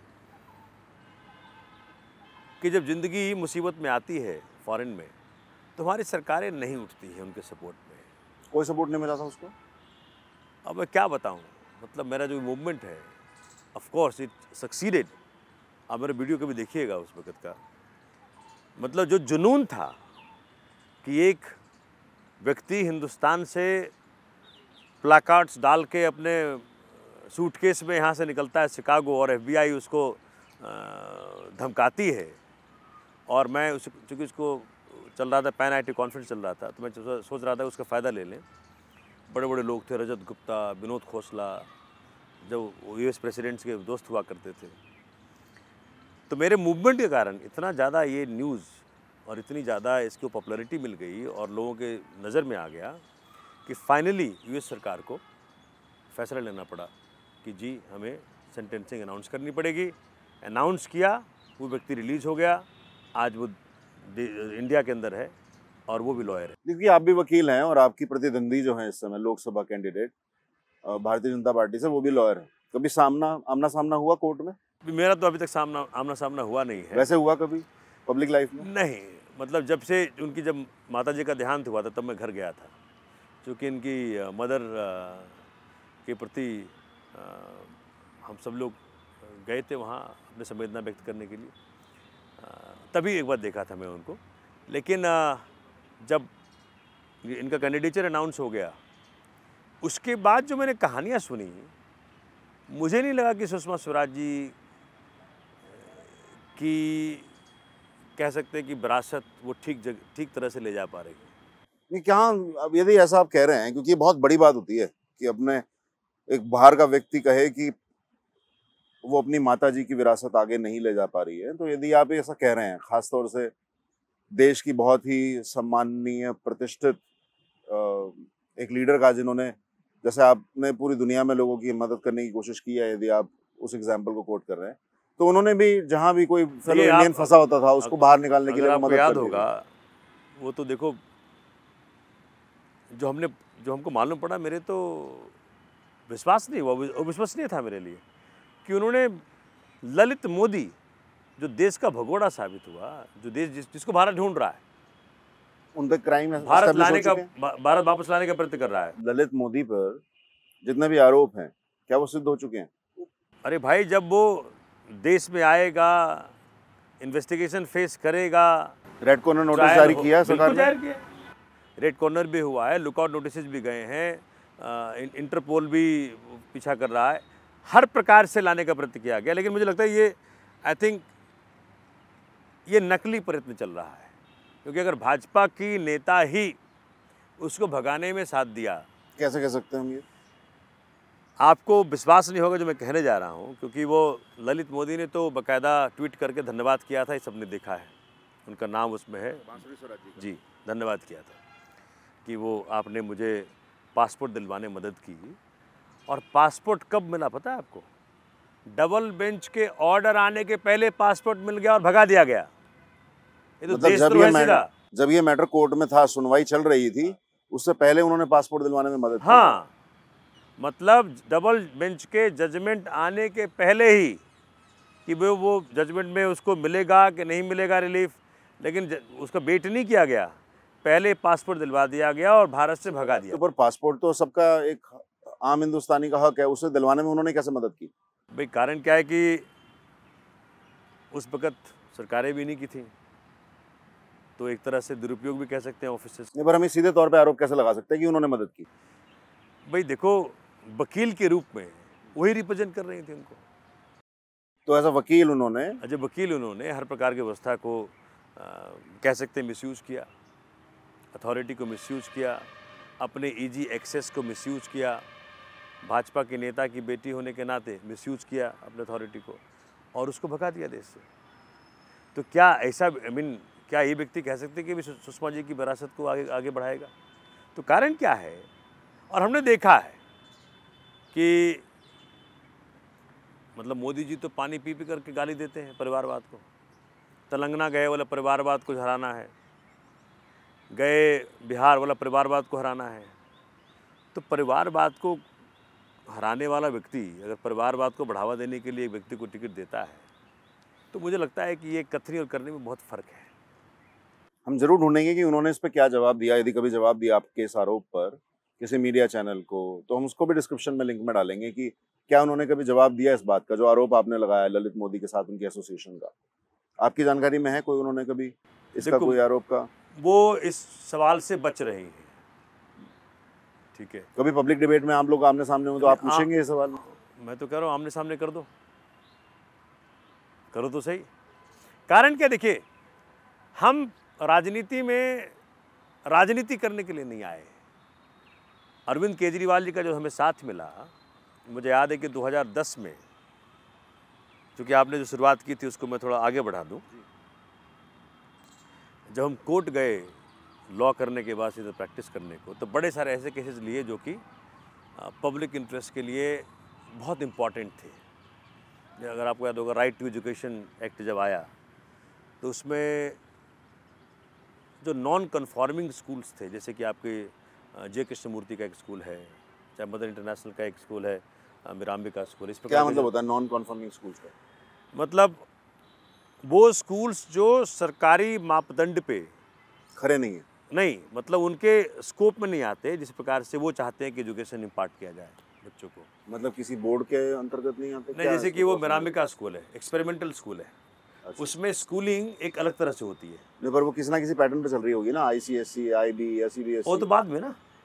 कि जब ज़िंदगी मुसीबत में आती है फॉरेन में, तो हमारी सरकारें नहीं उठती हैं उनके सपोर्ट में। कोई सपोर्ट नहीं मिला था उसको? अब मैं क्या बताऊं, मतलब मेरा जो मूवमेंट है, ऑफ कोर्स इट सक्सीडेड। आप मेरा वीडियो कभी देखिएगा उस वक्त का, मतलब जो जुनून था कि एक व्यक्ति हिंदुस्तान से प्लाकार्ड्स डाल के अपने सूटकेस में यहाँ से निकलता है शिकागो, और एफबीआई उसको धमकाती है, और मैं उस चूँकि उसको चल रहा था, पैन आई टी कॉन्फ्रेंस चल रहा था, तो मैं सोच रहा था उसका फ़ायदा ले लें। बड़े बड़े लोग थे, रजत गुप्ता, विनोद खोसला, जो यूएस प्रेसिडेंट्स के दोस्त हुआ करते थे। तो मेरे मूवमेंट के कारण इतना ज़्यादा ये न्यूज़ और इतनी ज़्यादा इसको पॉपुलैरिटी मिल गई और लोगों के नज़र में आ गया कि फाइनली यूएस सरकार को फैसला लेना पड़ा कि जी हमें सेंटेंसिंग अनाउंस करनी पड़ेगी। अनाउंस किया, वो व्यक्ति रिलीज़ हो गया, आज वो इंडिया के अंदर है और वो भी लॉयर है। देखिए आप भी वकील हैं और आपकी प्रतिद्वंदी जो है इस समय लोकसभा कैंडिडेट भारतीय जनता पार्टी से, वो भी लॉयर है। कभी सामना आमना सामना हुआ कोर्ट में? मेरा तो अभी तक सामना आमना सामना हुआ नहीं है। वैसे हुआ कभी पब्लिक लाइफ में? नहीं, मतलब जब से उनकी जब माता जी का देहांत हुआ था तब मैं घर गया था, क्योंकि इनकी मदर के प्रति हम सब लोग गए थे वहाँ अपने संवेदना व्यक्त करने के लिए, तभी एक बार देखा था मैं उनको। लेकिन जब इनका कैंडिडेचर अनाउंस हो गया उसके बाद जो मैंने कहानियाँ सुनी, मुझे नहीं लगा कि सुषमा स्वराज जी की कह सकते हैं कि विरासत वो ठीक जगह ठीक तरह से ले जा पा रही है। नहीं, क्या अब यदि ऐसा आप कह रहे हैं, क्योंकि ये बहुत बड़ी बात होती है कि अपने एक बाहर का व्यक्ति कहे कि वो अपनी माताजी की विरासत आगे नहीं ले जा पा रही है, तो यदि आप ऐसा कह रहे हैं, खासतौर से देश की बहुत ही सम्माननीय प्रतिष्ठित एक लीडर का, जिन्होंने, जैसे आपने पूरी दुनिया में लोगों की मदद करने की कोशिश की है, यदि आप उस एग्जाम्पल को कोट कर रहे हैं, तो उन्होंने भी जहां भी कोई फेलो इंडियन फंसा होता था उसको बाहर निकालने के लिए मदद याद करती होगा, वो तो देखो जो हमने जो हमको मालूम पड़ा, मेरे तो विश्वास नहीं हुआ, अविश्वसनीय था मेरे लिए कि उन्होंने ललित मोदी, जो देश का भगोड़ा साबित हुआ, जो देश जिस, जिसको भारत ढूंढ रहा है, उन पे क्राइम भारत लाने का भारत वापस लाने का प्रयत्न कर रहा है। ललित मोदी पर जितने भी आरोप हैं, क्या वो सिद्ध हो चुके हैं? अरे भाई, जब वो देश में आएगा, इन्वेस्टिगेशन फेस करेगा, रेड कॉर्नर नोटिस जारी किया सरकार ने, रेड कॉर्नर भी हुआ है, लुकआउट नोटिस भी गए हैं, इंटरपोल भी पीछा कर रहा है, हर प्रकार से लाने का प्रयत्न किया गया। लेकिन मुझे लगता है ये आई थिंक ये नकली प्रयत्न चल रहा है, क्योंकि अगर भाजपा की नेता ही उसको भगाने में साथ दिया, कैसे कह सकते हैं हम ये? आपको विश्वास नहीं होगा जो मैं कहने जा रहा हूँ, क्योंकि वो ललित मोदी ने तो बाकायदा ट्वीट करके धन्यवाद किया था, ये सबने देखा है, उनका नाम उसमें है, जी धन्यवाद किया था कि वो आपने मुझे पासपोर्ट दिलवाने में मदद की। और पासपोर्ट कब मिला पता है आपको? डबल बेंच के ऑर्डर आने के पहले पासपोर्ट मिल गया और भगा दिया गया। ये तो मतलब देश जब, तो ये सीधा। जब ये मैटर कोर्ट में था, सुनवाई चल रही थी, उससे पहले उन्होंने पासपोर्ट दिलवाने में मदद की। हाँ, मतलब डबल बेंच के जजमेंट आने के पहले ही कि वो वो जजमेंट में उसको मिलेगा कि नहीं मिलेगा रिलीफ, लेकिन उसका वेट नहीं किया गया, पहले पासपोर्ट दिलवा दिया गया और भारत से भगा दिया। तो पर पासपोर्ट तो सबका एक आम हिंदुस्तानी का हक है, उसे दिलवाने में उन्होंने कैसे मदद की? भाई कारण क्या है कि उस वक़्त सरकारें भी नहीं की थी, तो एक तरह से दुरुपयोग भी कह सकते हैं ऑफिसर्स। नहीं, पर हमें सीधे तौर पे आरोप कैसे लगा सकते हैं कि उन्होंने मदद की? भाई देखो, वकील के रूप में वही रिप्रेजेंट कर रही थी उनको, तो एज अ वकील उन्होंने अजय वकील उन्होंने हर प्रकार की व्यवस्था को आ, कह सकते हैं मिसयूज किया, अथॉरिटी को मिसयूज किया, अपने इजी एक्सेस को मिसयूज किया, भाजपा के नेता की बेटी होने के नाते मिसयूज किया अपने अथॉरिटी को और उसको भगा दिया देश से। तो क्या ऐसा आई मीन क्या ये व्यक्ति कह सकते कि सुषमा जी की विरासत को आगे आगे बढ़ाएगा? तो कारण क्या है? और हमने देखा है कि मतलब मोदी जी तो पानी पी पी करके गाली देते हैं परिवारवाद को। तेलंगाना गए वाला परिवारवाद को हराना है, गए बिहार वाला परिवारवाद को हराना है। तो परिवारवाद को हराने वाला व्यक्ति अगर परिवारवाद को बढ़ावा देने के लिए एक व्यक्ति को टिकट देता है, तो मुझे लगता है कि ये कथनी और करने में बहुत फ़र्क है। हम जरूर ढूंढेंगे कि उन्होंने इस पर क्या जवाब दिया, यदि कभी जवाब दिया आपके इस आरोप पर किसी मीडिया चैनल को, तो हम उसको भी डिस्क्रिप्शन में लिंक में डालेंगे कि क्या उन्होंने कभी जवाब दिया इस बात का, जो आरोप आपने लगाया ललित मोदी के साथ उनकी एसोसिएशन का। आपकी जानकारी में है कोई उन्होंने कभी इसका कोई आरोप का? वो इस सवाल से बच रही हैं, ठीक है। कभी पब्लिक डिबेट में आप लोग आमने सामने हो तो आप पूछेंगे ये सवाल? मैं तो कह रहा हूँ आमने सामने कर दो, करो तो सही। कारण क्या, देखिए हम राजनीति में राजनीति करने के लिए नहीं आए। अरविंद केजरीवाल जी का जो हमें साथ मिला, मुझे याद है कि दो हज़ार दस में, क्योंकि आपने जो शुरुआत की थी उसको मैं थोड़ा आगे बढ़ा दूं, जब हम कोर्ट गए लॉ करने के बाद सीधे प्रैक्टिस करने को, तो बड़े सारे ऐसे केसेस लिए जो कि पब्लिक इंटरेस्ट के लिए बहुत इम्पॉर्टेंट थे। अगर आपको याद होगा, राइट टू एजुकेशन एक्ट जब आया तो उसमें जो नॉन कन्फॉर्मिंग स्कूल्स थे, जैसे कि आपके जे कृष्णमूर्ति का एक स्कूल है, चाहे मदर इंटरनेशनल का एक स्कूल है, मिराम्बिका स्कूल, इस क्या मतलब होता है नॉन कन्फॉर्मिंग स्कूल्स का? मतलब वो स्कूल्स जो सरकारी मापदंड पे खरे नहीं है, नहीं मतलब उनके स्कोप में नहीं आते, जिस प्रकार से वो चाहते हैं कि एजुकेशन इम्पार्ट किया जाए बच्चों को। मतलब किसी बोर्ड के अंतर्गत नहीं आते? नहीं, जैसे कि वो मिराम्बिका स्कूल है, एक्सपेरिमेंटल स्कूल है। अच्छा। उसमें स्कूलिंग एक अलग तरह से होती है। नहीं, पर वो किसी ना किसी पैटर्न पे चल रही होगी ना, आईसीएसई, आईबी या सीबीएसई। वो तो बाद में ना,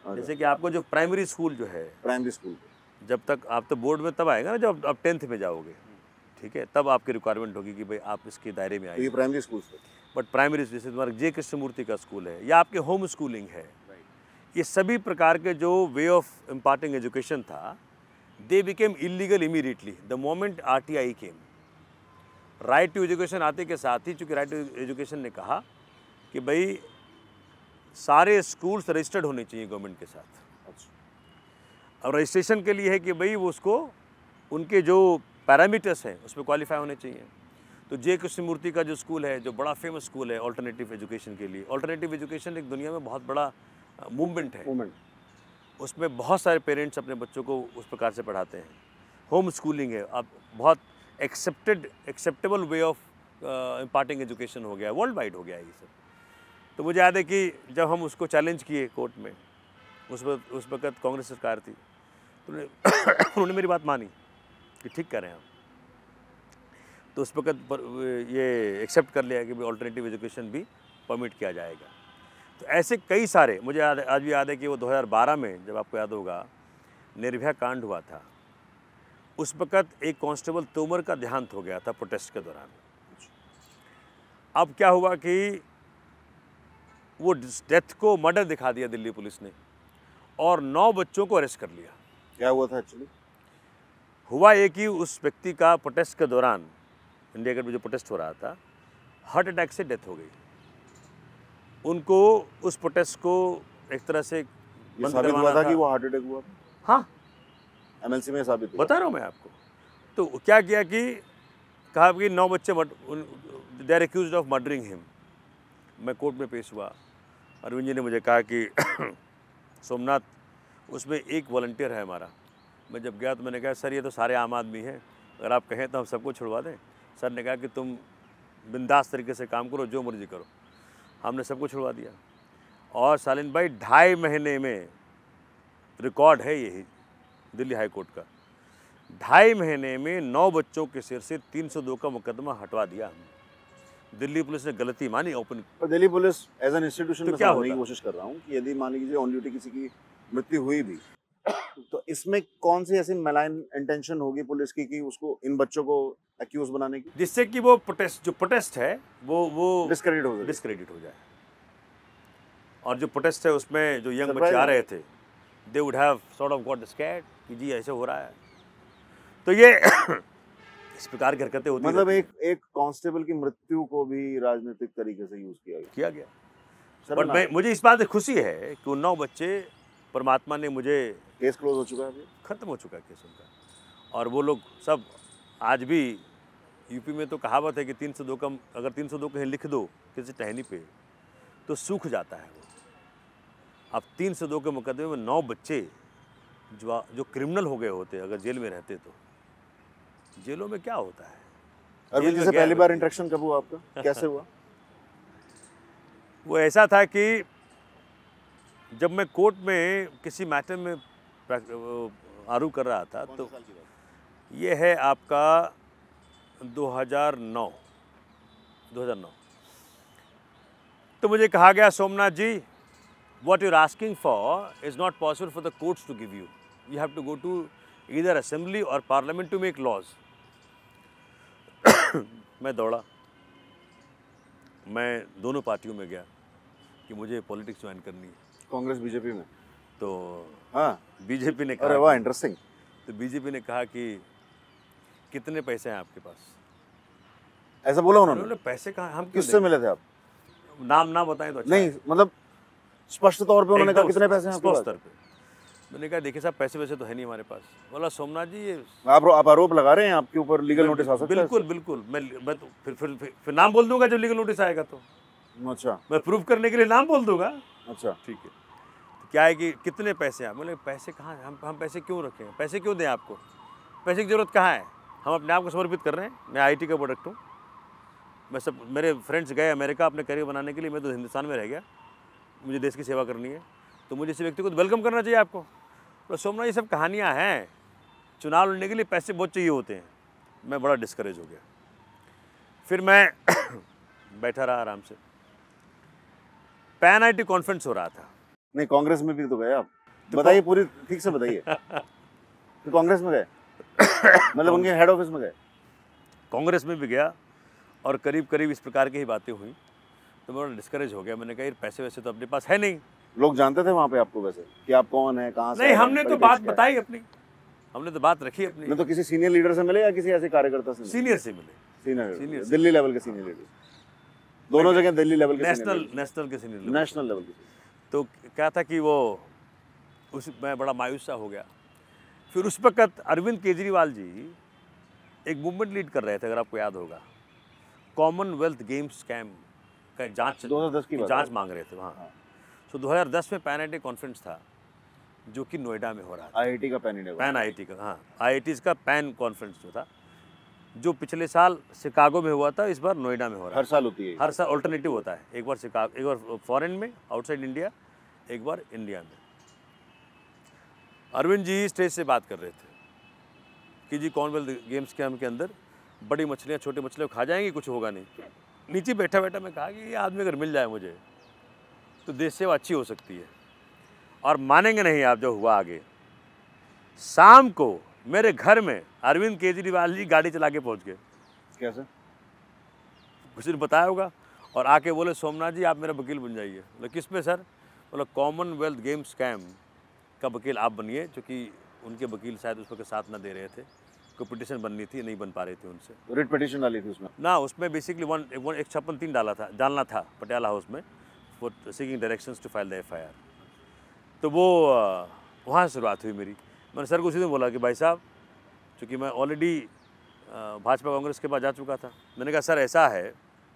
जैसे कि आपको जो प्राइमरी स्कूल जो है, प्राइमरी स्कूल जब तक आप तो बोर्ड में तब आएगा ना जब आप टेंथ में जाओगे, ठीक है, तब आपकी रिक्वायरमेंट होगी कि भाई आप इसके दायरे में तो आइए। ये प्राइमरी स्कूल से, बट प्राइमरी जैसे तुम्हारा जे कृष्णमूर्ति का स्कूल है या आपके होम स्कूलिंग है, ये सभी प्रकार के जो वे ऑफ इम्पार्टिंग एजुकेशन था, they became illegal immediately the moment R T I came. Right to education आते के साथ ही, चूँकि राइट टू एजुकेशन ने कहा कि भाई सारे स्कूल्स रजिस्टर्ड होने चाहिए गवर्नमेंट के साथ। अच्छा। और रजिस्ट्रेशन के लिए है कि भाई वो उसको उनके जो पैरामीटर्स हैं उसमें क्वालिफाई होने चाहिए। तो जे कृष्णमूर्ति का जो स्कूल है, जो बड़ा फेमस स्कूल है ऑल्टरनेटिव एजुकेशन के लिए, ऑल्टरनेटिव एजुकेशन एक दुनिया में बहुत बड़ा मूवमेंट है। मूवमेंट उसमें बहुत सारे पेरेंट्स अपने बच्चों को उस प्रकार से पढ़ाते हैं। होम स्कूलिंग है, अब बहुत accepted acceptable way of imparting education हो गया, वर्ल्ड वाइड हो गया है ये सब। तो मुझे याद है कि जब हम उसको चैलेंज किए कोर्ट में, उस वक्त उस वक्त कांग्रेस सरकार थी, तो उन्होंने मेरी बात मानी कि ठीक कर रहे हैं हम। तो उस वक्त ये एक्सेप्ट कर लिया कि भाई ऑल्टरनेटिव एजुकेशन भी परमिट किया जाएगा। तो ऐसे कई सारे, मुझे याद आज भी याद है कि वो दो हज़ार बारह में, जब आपको याद होगा निर्भया कांड हुआ था, उस वक्त एक कांस्टेबल तोमर का देहांत हो गया था प्रोटेस्ट के दौरान। अब क्या हुआ कि वो डेथ को मर्डर दिखा दिया दिल्ली पुलिस ने और नौ बच्चों को अरेस्ट कर लिया। क्या हुआ था एक्चुअली? हुआ ये कि उस व्यक्ति का प्रोटेस्ट के दौरान, इंडिया गेट में जो प्रोटेस्ट हो रहा था, हार्ट अटैक से डेथ हो गई। उनको उस प्रोटेस्ट को एक तरह से ये साबित हुआ था कि वो हार्ट अटैक हुआ था? हाँ, एम एल सी में साबित हुआ। बता रहा हूँ मैं आपको। तो क्या किया कि कहा कि नौ बच्चे they are accused of murdering him. मैं कोर्ट में पेश हुआ, अरविंद जी ने मुझे कहा कि सोमनाथ, उसमें एक वॉलंटियर है हमारा। मैं जब गया तो मैंने कहा सर ये तो सारे आम आदमी हैं, अगर आप कहें तो हम सबको छुड़वा दें। सर ने कहा कि तुम बिंदास तरीके से काम करो, जो मर्जी करो। हमने सबको छुड़वा दिया। और शालीन भाई, ढाई महीने में, रिकॉर्ड है यही दिल्ली हाई कोर्ट का, ढाई महीने में नौ बच्चों के सिर से तीन सौ दो का मुकदमा हटवा दिया हमने। दिल्ली पुलिस ने गलती मानी ओपन। पर Delhi police as an institution तो में क्या समझने की कोशिश कर रहा हूँ कि यदि मान लीजिए ऑन ड्यूटी किसी की मृत्यु हुई भी, तो इसमें कौन सी ऐसी मैलाइन इंटेंशन होगी पुलिस की कि उसको, इन बच्चों को एक्यूज बनाने की, जिससे कि वो प्रोटेस्ट, जो प्रोटेस्ट है वो वो डिस्क्रेडिट हो जाए डिस्क्रेडिट हो जाए। और जो प्रोटेस्ट है उसमें जो यंग बच्चे आ रहे थे, they would have sort of got scared कि जी ऐसे हो रहा है। तो ये इस प्रकार की हरकतें होती, मतलब एक एक कांस्टेबल की मृत्यु को भी राजनीतिक तरीके से यूज किया गया किया गया। बट मैं, मुझे इस बात से खुशी है कि उन नौ बच्चे, परमात्मा ने मुझे, केस क्लोज हो चुका है अभी, खत्म हो चुका है केस उनका। और वो लोग सब आज भी, यूपी में तो कहावत है कि तीन सौ दो का, अगर तीन सौ दो कहीं लिख दो किसी टहनी पे तो सूख जाता है वो। अब तीन सौ दो के मुकदमे में नौ बच्चे जो जो क्रिमिनल हो गए होते, अगर जेल में रहते तो जेलों में क्या होता है। अरविंद जी से पहली बार इंटरेक्शन कब हुआ आपका, कैसे हुआ? वो ऐसा था कि जब मैं कोर्ट में किसी मैटर में आरोप कर रहा था, तो ये है आपका दो हज़ार नौ दो हज़ार नौ। तो मुझे कहा गया, सोमनाथ जी, what you're asking for is not possible for the courts to give you. You have to go to either assembly or parliament to make laws. मैं दौड़ा, मैं दोनों पार्टियों में गया कि मुझे पॉलिटिक्स ज्वाइन करनी है। कांग्रेस बीजेपी में? तो हाँ, बीजेपी ने कहा, अरे वाह, इंटरेस्टिंग। तो बीजेपी ने कहा कि कितने पैसे हैं आपके पास? ऐसा बोला उन्होंने? उन्होंने पैसे कहा, हम किससे मिले थे आप? नाम ना बताएं तो अच्छा। नहीं, मतलब स्पष्ट तौर पे उन्होंने कहा कितने पैसे हैं आपके पास? स्तर पे मैंने कहा देखिए साहब, पैसे वैसे तो है नहीं हमारे पास। बोला सोमनाथ जी, ये आप आप आरोप लगा रहे हैं, आपके ऊपर लीगल नोटिस आ सकता है। बिल्कुल बिल्कुल, मैं मैं तो फिर फिर फिर, फिर नाम बोल दूंगा जब लीगल नोटिस आएगा तो। अच्छा, मैं प्रूव करने के लिए नाम बोल दूंगा। अच्छा, ठीक है। तो क्या है कि कितने पैसे हैं? बोले पैसे कहाँ हैं, हम हम पैसे क्यों रखें, पैसे क्यों दें आपको, पैसे की ज़रूरत कहाँ है, हम अपने आप को समर्पित कर रहे हैं। मैं आई आई टी का प्रोडक्ट हूँ। मैं सब, मेरे फ्रेंड्स गए अमेरिका अपने करियर बनाने के लिए, मैं तो हिंदुस्तान में रह गया, मुझे देश की सेवा करनी है, तो मुझे इस व्यक्ति को वेलकम करना चाहिए आपको। तो सोमनाथ, ये सब कहानियाँ हैं, चुनाव लड़ने के लिए पैसे बहुत चाहिए होते हैं। मैं बड़ा डिस्करेज हो गया। फिर मैं बैठा रहा आराम से। पैन आई टी कॉन्फ्रेंस हो रहा था। नहीं, कांग्रेस में भी तो गए आप? बताइए पूरी ठीक से बताइए। तो कांग्रेस में गए मतलब उनके हेड ऑफिस में गए? कांग्रेस में भी गया और करीब करीब इस प्रकार की ही बातें हुई, तो मैं बड़ा डिस्करेज हो गया। मैंने कहा यार पैसे वैसे तो अपने पास है नहीं। लोग जानते थे वहाँ पे आपको वैसे कि आप कौन है, कहाँ से? नहीं, हमने तो बात बताई अपनी, हमने तो बात रखी अपनी। नहीं तो किसी सीनियर लीडर से मिले या किसी ऐसे कार्यकर्ता से? सीनियर से मिले। सीनियर सीनियर से। दिल्ली लेवल के सीनियर लीडर, दोनों जगह दिल्ली लेवल के? नेशनल नेशनल के सीनियर, नेशनल लेवल के। तो क्या था कि वो उस मैं बड़ा मायूस सा हो गया। फिर उस वक्त अरविंद केजरीवाल जी एक मूवमेंट लीड कर रहे थे, अगर आपको याद होगा, कॉमनवेल्थ गेम्स स्कैम का जांच दो हज़ार दस की बात जांच मांग रहे थे वहाँ। सो दो हज़ार दस में पैन आई टी कॉन्फ्रेंस था जो कि नोएडा में हो रहा था। आई आई टी का pan pan I I T का, हाँ आई आई टी का पैन कॉन्फ्रेंस जो था, जो पिछले साल शिकागो में हुआ था, इस बार नोएडा में हो रहा है। हर साल होती है, हर साल अल्टरनेटिव होता है, एक बार शिकागो, एक बार फॉरेन में आउटसाइड इंडिया, एक बार इंडिया में। अरविंद जी स्टेज से बात कर रहे थे कि जी कॉमनवेल्थ गेम्स के के अंदर बड़ी मछलियाँ छोटी मछलियाँ खा जाएंगी, कुछ होगा नहीं। नीचे बैठा बैठा मैं कहा कि ये आदमी अगर मिल जाए मुझे तो देश सेवा अच्छी हो सकती है। और मानेंगे नहीं आप जो हुआ आगे, शाम को मेरे घर में अरविंद केजरीवाल जी गाड़ी चला के पहुँच गए। कैसे? कुछ ने बताया होगा, और आके बोले सोमनाथ जी आप मेरा वकील बन जाइए। बोले किस में सर? बोला कॉमनवेल्थ गेम स्कैम का वकील आप बनिए, क्योंकि उनके वकील शायद उस पर साथ ना दे रहे थे, कोई पिटिशन बननी थी, नहीं बन पा रहे थे उनसे। रिट पिटिशन डाली थी उसमें ना, उसमें बेसिकली वन वन एक छप्पन तीन डाला था, डालना था पटियाला हाउस में, for seeking directions to file the F I R. तो वो वहाँ से शुरुआत हुई मेरी। मैंने सर को उसी दिन बोला कि भाई साहब, चूँकि मैं ऑलरेडी भाजपा कांग्रेस के पास जा चुका था, मैंने कहा सर ऐसा है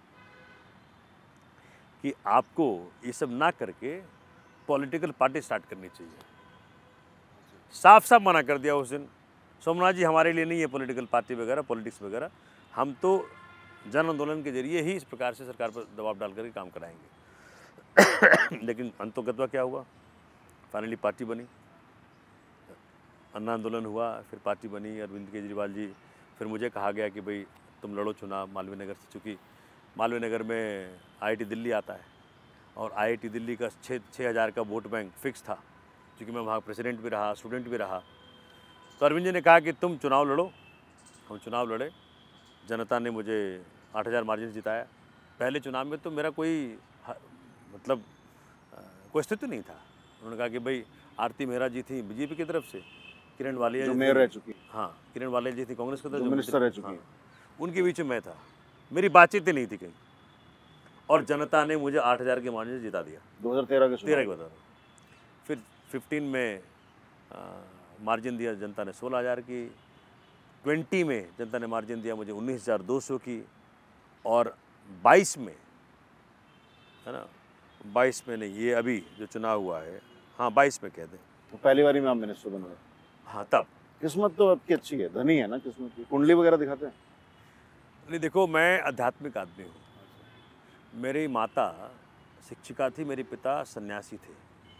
कि आपको ये सब ना करके पॉलिटिकल पार्टी स्टार्ट करनी चाहिए। साफ साफ मना कर दिया उस दिन, सोमनाथ जी हमारे लिए नहीं है पॉलिटिकल पार्टी वगैरह, पॉलिटिक्स वगैरह, हम तो जन आंदोलन के जरिए ही इस प्रकार से सरकार पर दबाव डाल करके काम कराएंगे। लेकिन अंतोगत्वा क्या हुआ, फाइनली पार्टी बनी, अन्ना आंदोलन हुआ, फिर पार्टी बनी, अरविंद केजरीवाल जी। फिर मुझे कहा गया कि भाई तुम लड़ो चुनाव मालवीय नगर से, चूँकि मालवीय नगर में आई आई टी दिल्ली आता है और आई आई टी दिल्ली का छः छः हज़ार का वोट बैंक फिक्स था, क्योंकि मैं वहाँ प्रेसिडेंट भी रहा, स्टूडेंट भी रहा। तो अरविंद जी ने कहा कि तुम चुनाव लड़ो। हम चुनाव लड़े, जनता ने मुझे आठ हज़ार मार्जिन से जिताया। पहले चुनाव में तो मेरा कोई मतलब कोई अस्तित्व नहीं था। उन्होंने कहा कि भाई आरती मेहरा जी थी बीजेपी की तरफ से, किरण वालिया जो मेयर रह चुकी, हाँ किरण वालिया जी थी कांग्रेस की तरफ, जो मिनिस्टर रह चुकी, उनके बीच में मैं था, मेरी बातचीत ही नहीं थी कहीं, और जनता ने मुझे आठ हज़ार के मार्जिन से जिता दिया। दो हज़ार तेरह के तेरह के बता रहा हूँ। फिर फिफ्टीन में मार्जिन दिया जनता ने सोलह हज़ार की, ट्वेंटी में जनता ने मार्जिन दिया मुझे उन्नीस हज़ार दो सौ की, और बाईस में, है ना, बाईस में नहीं, ये अभी जो चुनाव हुआ है, हाँ बाईस में कह दें, तो पहली बारी में आप मिनिस्टर बन गए। हाँ तब। किस्मत तो आपकी अच्छी है, धनी है ना किस्मत की। कुंडली वगैरह दिखाते हैं? नहीं, देखो मैं आध्यात्मिक आदमी हूँ। मेरी माता शिक्षिका थी, मेरे पिता सन्यासी थे।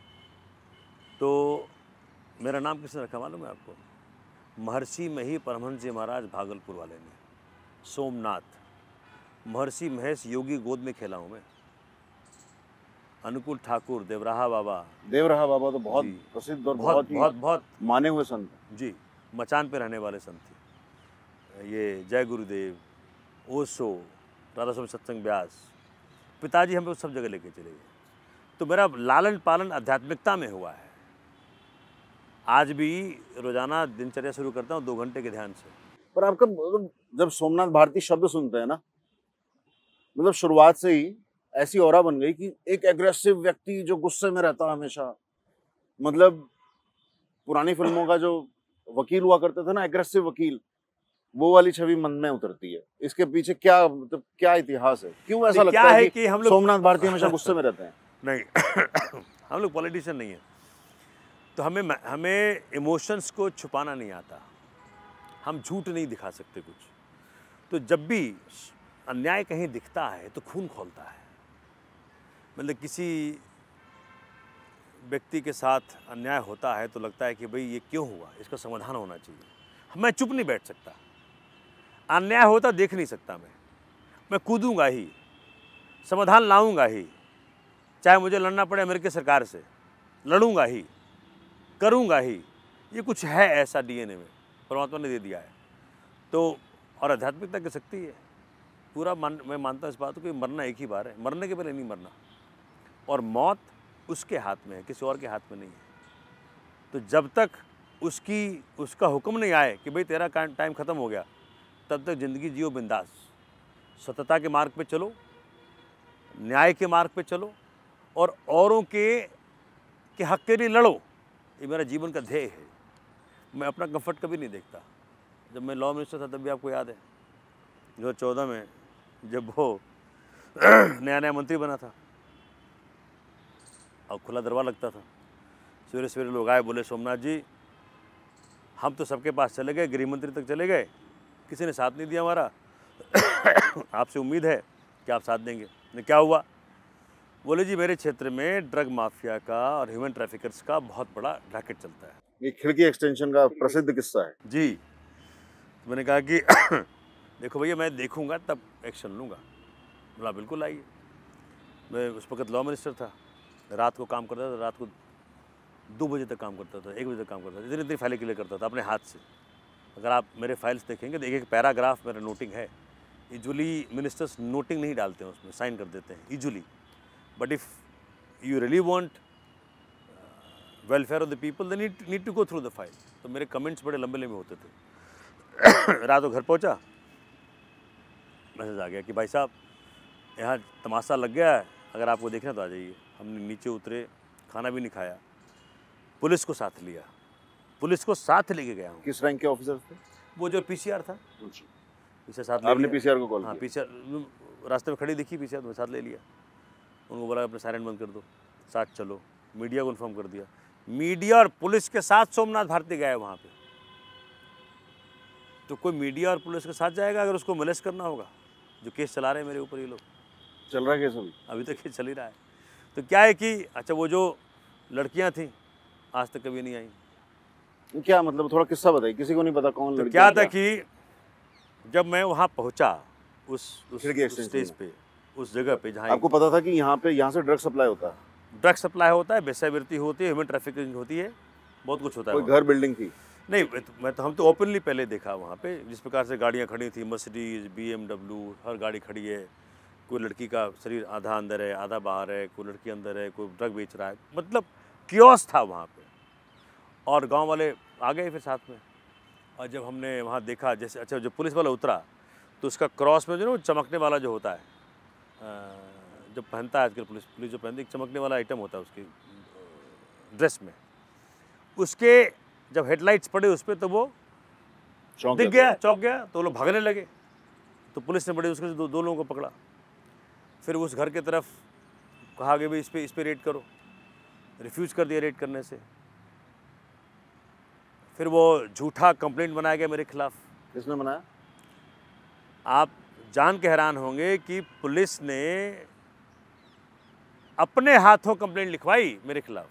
तो मेरा नाम किसने रखा मालूम है आपको? महर्षि में ही परमहंस जी महाराज भागलपुर वाले ने, सोमनाथ। महर्षि महेश योगी गोद में खेला हूँ मैं। अनुकूल ठाकुर, देवराहा बाबा। देवराहा बाबा तो बहुत प्रसिद्ध और बहुत बहुत बहुत, बहुत माने हुए संत जी, मचान पे रहने वाले संत थे। ये जय गुरुदेव, ओशो, राधा स्वामी सत्संग व्यास, पिताजी हमें सब जगह लेके चले गए। तो मेरा लालन पालन आध्यात्मिकता में हुआ है। आज भी रोजाना दिनचर्या शुरू करता हूँ दो घंटे के ध्यान से। पर आपका मतलब जब सोमनाथ भारती शब्द सुनते हैं ना, मतलब शुरुआत से ही ऐसी ऑरा बन गई कि एक एग्रेसिव व्यक्ति जो गुस्से में रहता है हमेशा, मतलब पुरानी फिल्मों का जो वकील हुआ करते थे ना, एग्रेसिव वकील, वो वाली छवि मन में उतरती है। इसके पीछे क्या मतलब क्या इतिहास है, क्यों ऐसा लगता है, है कि, कि हम लोग सोमनाथ भारती हमेशा गुस्से में रहते हैं? नहीं हम लोग पॉलिटिशियन नहीं है, तो हमें हमें इमोशंस को छुपाना नहीं आता, हम झूठ नहीं दिखा सकते कुछ। तो जब भी अन्याय कहीं दिखता है तो खून खौलता है। मतलब किसी व्यक्ति के साथ अन्याय होता है तो लगता है कि भाई ये क्यों हुआ, इसका समाधान होना चाहिए। मैं चुप नहीं बैठ सकता, अन्याय होता देख नहीं सकता, मैं मैं कूदूंगा ही, समाधान लाऊंगा ही, चाहे मुझे लड़ना पड़े अमेरिकी सरकार से, लड़ूंगा ही। करूँगा ही, ये कुछ है ऐसा डीएनए में, परमात्मा ने दे दिया है। तो और आध्यात्मिकता की शक्ति है, पूरा मान मैं मानता हूँ इस बात को कि मरना एक ही बार है, मरने के पहले नहीं मरना, और मौत उसके हाथ में है, किसी और के हाथ में नहीं है। तो जब तक उसकी उसका हुक्म नहीं आए कि भाई तेरा टाइम ख़त्म हो गया, तब तक ज़िंदगी जियो बिंदास, सत्यता के मार्ग पे चलो, न्याय के मार्ग पे चलो, और औरों के के हक के लिए लड़ो। ये मेरा जीवन का ध्येय है। मैं अपना कंफर्ट कभी नहीं देखता। जब मैं लॉ मिनिस्टर था तब भी आपको याद है दो हज़ार चौदह में जब वो नया नया मंत्री बना था और खुला दरबार लगता था, सवेरे सवेरे लोग आए, बोले सोमनाथ जी हम तो सबके पास चले गए, गृह मंत्री तक चले गए, किसी ने साथ नहीं दिया हमारा, आपसे उम्मीद है कि आप साथ देंगे। ने क्या हुआ? बोले जी मेरे क्षेत्र में ड्रग माफिया का और ह्यूमन ट्रैफिकर्स का बहुत बड़ा रैकेट चलता है। ये खिड़की एक्सटेंशन का प्रसिद्ध किस्सा है जी। तो मैंने कहा कि देखो भैया मैं देखूंगा तब एक्शन लूँगा। बोला बिल्कुल आइए। मैं उस वक्त लॉ मिनिस्टर था, रात को काम करता था, रात को दो बजे तक काम करता था, एक बजे तक काम करता था, इतनी इतनी फाइलें क्लियर करता था अपने हाथ से। अगर आप मेरे फाइल्स देखेंगे तो एक एक पैराग्राफ मेरा नोटिंग है। यूजुअली मिनिस्टर्स नोटिंग नहीं डालते हैं, उसमें साइन कर देते हैं usually, but if you really want welfare of the people then need need to go through the file. तो मेरे कमेंट्स बड़े लंबे लंबे होते थे। रात को घर पहुंचा, मैसेज आ गया कि भाई साहब यहाँ तमाशा लग गया है, अगर आपको देखना तो आ जाइए। हमने नीचे उतरे, खाना भी नहीं खाया, पुलिस को साथ लिया, पुलिस को साथ लेके गया हूँ। किस रैंक के ऑफिसर थे? वो जो पीसीआर था, पीछे साथ ले आपने लिया। पीसीआर को कॉल हाँ किया? पीसीआर रास्ते में खड़ी दिखी, पीसीआर में साथ ले लिया। उनको बोला अपने सायरन बंद कर दो, साथ चलो। मीडिया को इन्फॉर्म कर दिया, मीडिया और पुलिस के साथ सोमनाथ भारती गए वहाँ पे। तो कोई मीडिया और पुलिस के साथ जाएगा अगर उसको मोलेस्ट करना होगा? जो केस चला रहे हैं मेरे ऊपर ये लोग, चल रहा है केस अभी? अभी तक केस चल ही रहा है। तो क्या है कि अच्छा वो जो लड़कियाँ थीं आज तक कभी नहीं आई। क्या मतलब, थोड़ा किस्सा बताइए, किसी को नहीं पता कौन तो लड़की क्या है था कि जब मैं वहाँ पहुँचा उस उस, खिड़की उस स्टेज पे, उस जगह पे जहाँ आपको पता था कि यहाँ पे यहाँ से ड्रग सप्लाई होता है? ड्रग सप्लाई होता है, वेश्यावृत्ति होती है, ह्यूमन ट्रैफिकिंग होती है, बहुत कुछ होता है। कोई घर बिल्डिंग थी? नहीं, मैं तो, मैं तो हम तो ओपनली पहले देखा वहाँ पे, जिस प्रकार से गाड़ियाँ खड़ी थी, मर्सिडीज, बीएमडब्ल्यू, हर गाड़ी खड़ी है। कोई लड़की का शरीर आधा अंदर है, आधा बाहर है, कोई लड़की अंदर है, कोई ड्रग बेच रहा है, मतलब कियोस्क था वहाँ पे। और गांव वाले आ गए फिर साथ में। और जब हमने वहाँ देखा, जैसे अच्छा जब पुलिस वाला उतरा तो उसका क्रॉस में जो ना चमकने वाला जो होता है, जब पहनता है आजकल पुलिस पुलिस जो पहनती है, एक चमकने वाला आइटम होता है उसकी ड्रेस में, उसके जब हेडलाइट्स पड़े उस पर तो वो दिख गया, चौंक गया, तो लोग भागने लगे। तो पुलिस ने बड़े उसके दो, दो लोगों को पकड़ा। फिर उस घर की तरफ कहा कि भाई इस पर इस पर रेड करो, रिफ्यूज़ कर दिया रेड करने से। फिर वो झूठा कंप्लेंट बनाया गया मेरे खिलाफ। किसने बनाया? आप जान के हैरान होंगे कि पुलिस ने अपने हाथों कंप्लेंट लिखवाई मेरे खिलाफ।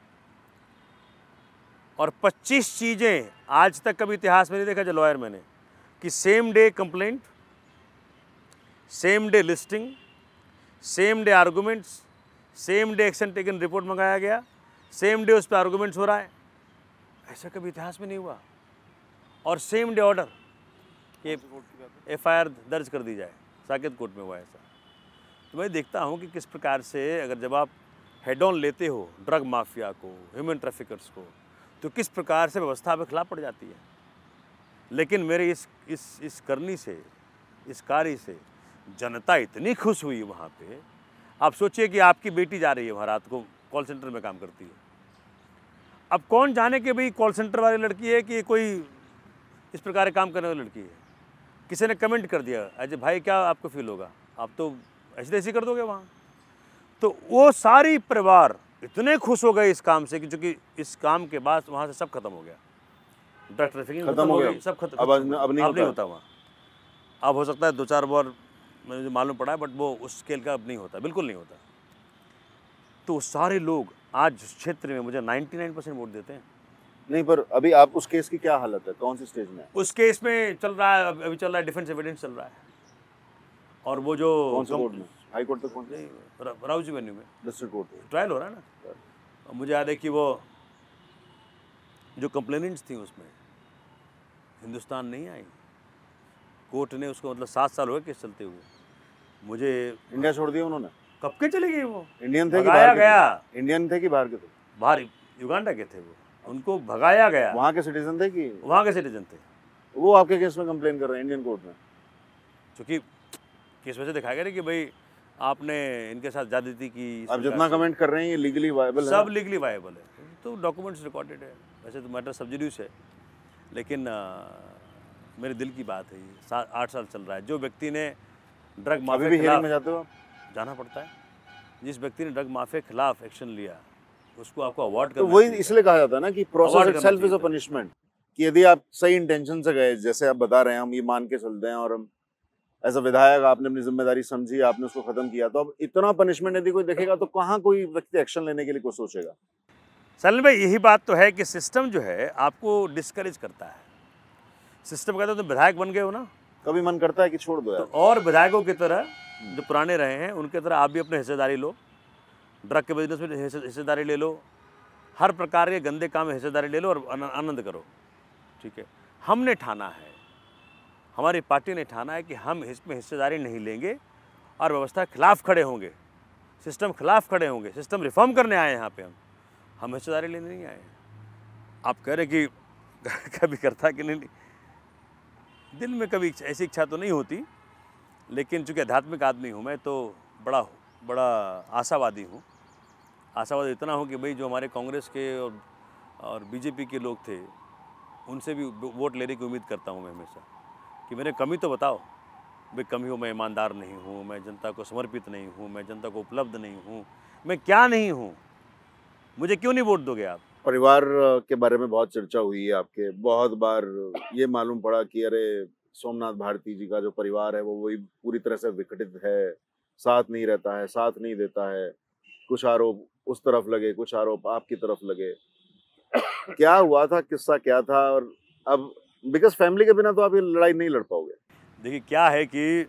और पच्चीस चीज़ें आज तक कभी इतिहास में नहीं देखा जो लॉयर मैंने, कि same day complaint, same day listing, same day arguments, same day action taken report मंगाया गया, सेम डे उस पर आर्गूमेंट्स हो रहा है। ऐसा कभी इतिहास में नहीं हुआ। और सेम डे ऑर्डर कि एफ आई आर दर्ज कर दी जाए, साकेत कोर्ट में हुआ ऐसा। तो मैं देखता हूँ कि किस प्रकार से अगर जब आप हेड ऑन लेते हो ड्रग माफिया को, ह्यूमन ट्रैफिकर्स को, तो किस प्रकार से व्यवस्था पे खिलाफ पड़ जाती है। लेकिन मेरे इस इस इस करनी से, इस कार्य से जनता इतनी खुश हुई वहाँ पे। आप सोचिए कि आपकी बेटी जा रही है वहाँ, रात को कॉल सेंटर में काम करती है। अब कौन जाने कि भाई कॉल सेंटर वाली लड़की है कि कोई इस प्रकार काम करने वाली लड़की है। किसी ने कमेंट कर दिया, अजय भाई क्या आपको फील होगा, आप तो ऐसे ऐसे कर दोगे वहाँ। तो वो सारी परिवार इतने खुश हो गए इस काम से कि चूँकि इस काम के बाद वहाँ से सब खत्म हो गया, ड्रग ट्रैफिकिंग खत्म हो गई, सब खत्म। अब अब नहीं अब नहीं होता वहाँ। अब हो सकता है दो चार बार मुझे मालूम पड़ा है, बट वो उस स्केल का अब नहीं होता, बिल्कुल नहीं होता। तो सारे लोग आज क्षेत्र में मुझे निन्यानवे परसेंट वोट देते हैं। नहीं, पर अभी आप उस केस की क्या हालत है, कौन सी स्टेज में है? उस केस में चल रहा है, अभी चल रहा है, डिफेंस एविडेंस चल रहा है। और वो जो कौन से कोर्ट में? हाई कोर्ट तक पहुंचे? नहीं, राउजी वेन्यू में डिस्ट्रिक्ट कोर्ट ट्रायल हो रहा है ना। और मुझे याद है कि वो जो कंप्लेनेंट्स थी उसमें हिंदुस्तान नहीं आई। कोर्ट ने उसको मतलब सात साल हो गए केस चलते हुए। मुझे इंडिया छोड़ दिया उन्होंने? कब के चले गए वो? इंडियन थे कि भगाया बाहर के गया। थे? इंडियन थे कि बाहर के थे? बाहर युगांडा के थे वो, उनको भगाया गया। वहाँ के सिटीजन थे कि? वहाँ के सिटीजन थे। वो आपके केस में कंप्लेन कर रहे हैं इंडियन कोर्ट में? क्योंकि केस में से दिखाया गया कि भाई आपने इनके साथ ज्यादती की। आप जितना कमेंट कर रहे हैं ये लीगली वायबल है? सब लीगली वायबल है, तो डॉक्यूमेंट्स रिकॉर्डेड है। वैसे तो मैटर सब जुडिस है, लेकिन आ, मेरे दिल की बात है। ये सात आठ साल चल रहा है। जो व्यक्ति ने ड्रग माफिया अभी भी के हियरिंग में खिलाफ जाते हो आप? जाना पड़ता है। जिस व्यक्ति ने ड्रग माफिया के खिलाफ एक्शन लिया उसको आपको अवार्ड तो करना वही चाहिए। इसलिए कहा जाता है ना कि प्रोसेस Award इटसेल्फ करना इज अ चाहिए। पनिशमेंट, कि यदि आप सही इंटेंशन से गए, जैसे आप बता रहे हैं, हम ये मान के चलते हैं और हम एज अ विधायक आपने अपनी जिम्मेदारी समझी, आपने उसको खत्म किया, तो अब इतना पनिशमेंट यदि कोई देखेगा तो कहाँ कोई व्यक्ति एक्शन लेने के लिए कोई सोचेगा? सलील भाई यही बात तो है कि सिस्टम जो है आपको डिस्करेज करता है। सिस्टम कहता है तुम विधायक बन गए हो ना, कभी मन करता है कि छोड़ दो यार? तो और विधायकों की तरह जो पुराने रहे हैं उनकी तरह आप भी अपने हिस्सेदारी लो। ड्रग के बिजनेस में हिस्से- हिस्सेदारी ले लो, हर प्रकार के गंदे काम में हिस्सेदारी ले लो और आन- आनंद करो। ठीक है, हमने ठाना है, हमारी पार्टी ने ठाना है कि हम इसमें हिस्सेदारी नहीं लेंगे और व्यवस्था के खिलाफ खड़े होंगे, सिस्टम खिलाफ खड़े होंगे। सिस्टम रिफॉर्म करने आए हैं यहाँ पे, हम हम हिस्सेदारी लेने नहीं आए। आप कह रहे कि कभी करता कि नहीं, दिल में कभी ऐसी इच्छा तो नहीं होती, लेकिन चूँकि आध्यात्मिक आदमी हूँ मैं, तो बड़ा बड़ा आशावादी हूँ। आशावादी इतना हूँ कि भाई जो हमारे कांग्रेस के और और बीजेपी के लोग थे उनसे भी वोट लेने की उम्मीद करता हूँ मैं हमेशा, कि मेरे कमी तो बताओ। भाई कमी हो, मैं ईमानदार नहीं हूँ, मैं जनता को समर्पित नहीं हूँ, मैं जनता को उपलब्ध नहीं हूँ, मैं क्या नहीं हूँ, मुझे क्यों नहीं वोट दोगे आप? परिवार के बारे में बहुत चर्चा हुई है आपके, बहुत बार ये मालूम पड़ा कि अरे सोमनाथ भारती जी का जो परिवार है वो वही पूरी तरह से विघटित है, साथ नहीं रहता है, साथ नहीं देता है। कुछ आरोप उस तरफ लगे, कुछ आरोप आपकी तरफ लगे। क्या हुआ था, किस्सा क्या था? और अब बिकॉज फैमिली के बिना तो आप ये लड़ाई नहीं लड़ पाओगे। देखिए क्या है कि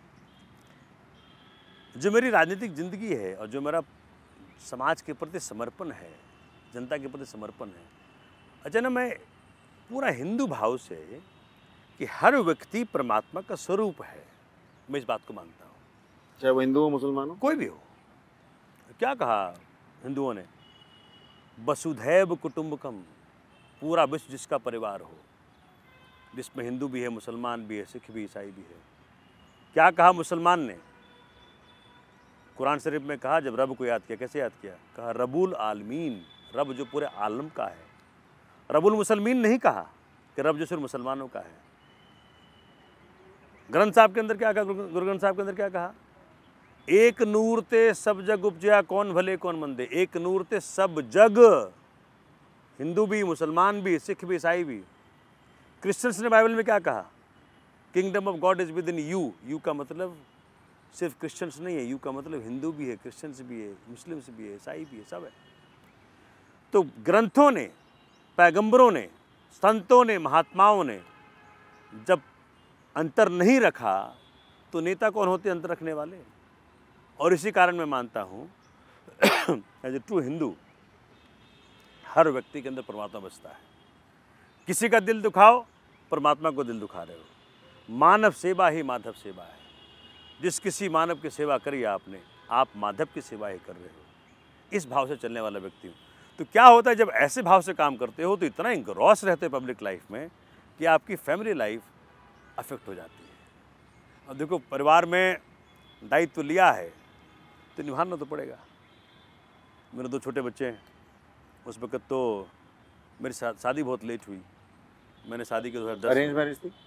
जो मेरी राजनीतिक जिंदगी है और जो मेरा समाज के प्रति समर्पण है, जनता के प्रति समर्पण है, अच्छा ना, मैं पूरा हिंदू भाव से कि हर व्यक्ति परमात्मा का स्वरूप है, मैं इस बात को मानता हूँ। चाहे वो हिंदू हो, मुसलमान हो, कोई भी हो। क्या कहा हिंदुओं ने? वसुधैव कुटुंबकम, पूरा विश्व जिसका परिवार हो, जिसमें हिंदू भी है, मुसलमान भी है, सिख भी, ईसाई भी है। क्या कहा मुसलमान ने? कुरान शरीफ में कहा, जब रब को याद किया, कैसे याद किया? कहा रबुल आलमीन, रब जो पूरे आलम का है। रबुल मुसलमीन नहीं कहा कि रब जो सिर्फ मुसलमानों का है। ग्रंथ साहब के अंदर क्या कहा? गुरु ग्रंथ साहब के अंदर क्या कहा? एक नूर ते सब जग उपजया, कौन भले कौन मंदे। एक नूर ते सब जग, हिंदू भी, मुसलमान भी, सिख भी, ईसाई भी। क्रिश्चियंस ने बाइबल में क्या कहा? Kingdom of God is within you. You का मतलब सिर्फ क्रिश्चियंस नहीं है, यू का मतलब हिंदू भी है, क्रिश्चियंस भी है, मुस्लिम्स भी है, ईसाई भी है, सब है। तो ग्रंथों ने, पैगंबरों ने, संतों ने, महात्माओं ने जब अंतर नहीं रखा तो नेता कौन होते अंतर रखने वाले? और इसी कारण मैं मानता हूँ एज ए ट्रू हिंदू, हर व्यक्ति के अंदर परमात्मा बसता है। किसी का दिल दुखाओ, परमात्मा को दिल दुखा रहे हो। मानव सेवा ही माधव सेवा है। जिस किसी मानव की सेवा करी आपने, आप माधव की सेवा ही कर रहे हो। इस भाव से चलने वाला व्यक्ति हूँ। तो क्या होता है जब ऐसे भाव से काम करते हो तो इतना इंग्रॉस रहते हो पब्लिक लाइफ में कि आपकी फैमिली लाइफ अफेक्ट हो जाती है। और देखो, परिवार में दायित्व लिया है तो निभाना तो पड़ेगा। मेरे दो छोटे बच्चे हैं, उस वक्त तो मेरी शादी बहुत लेट हुई। मैंने शादी के दो हज़ार दस अरेंज मैरिज थी?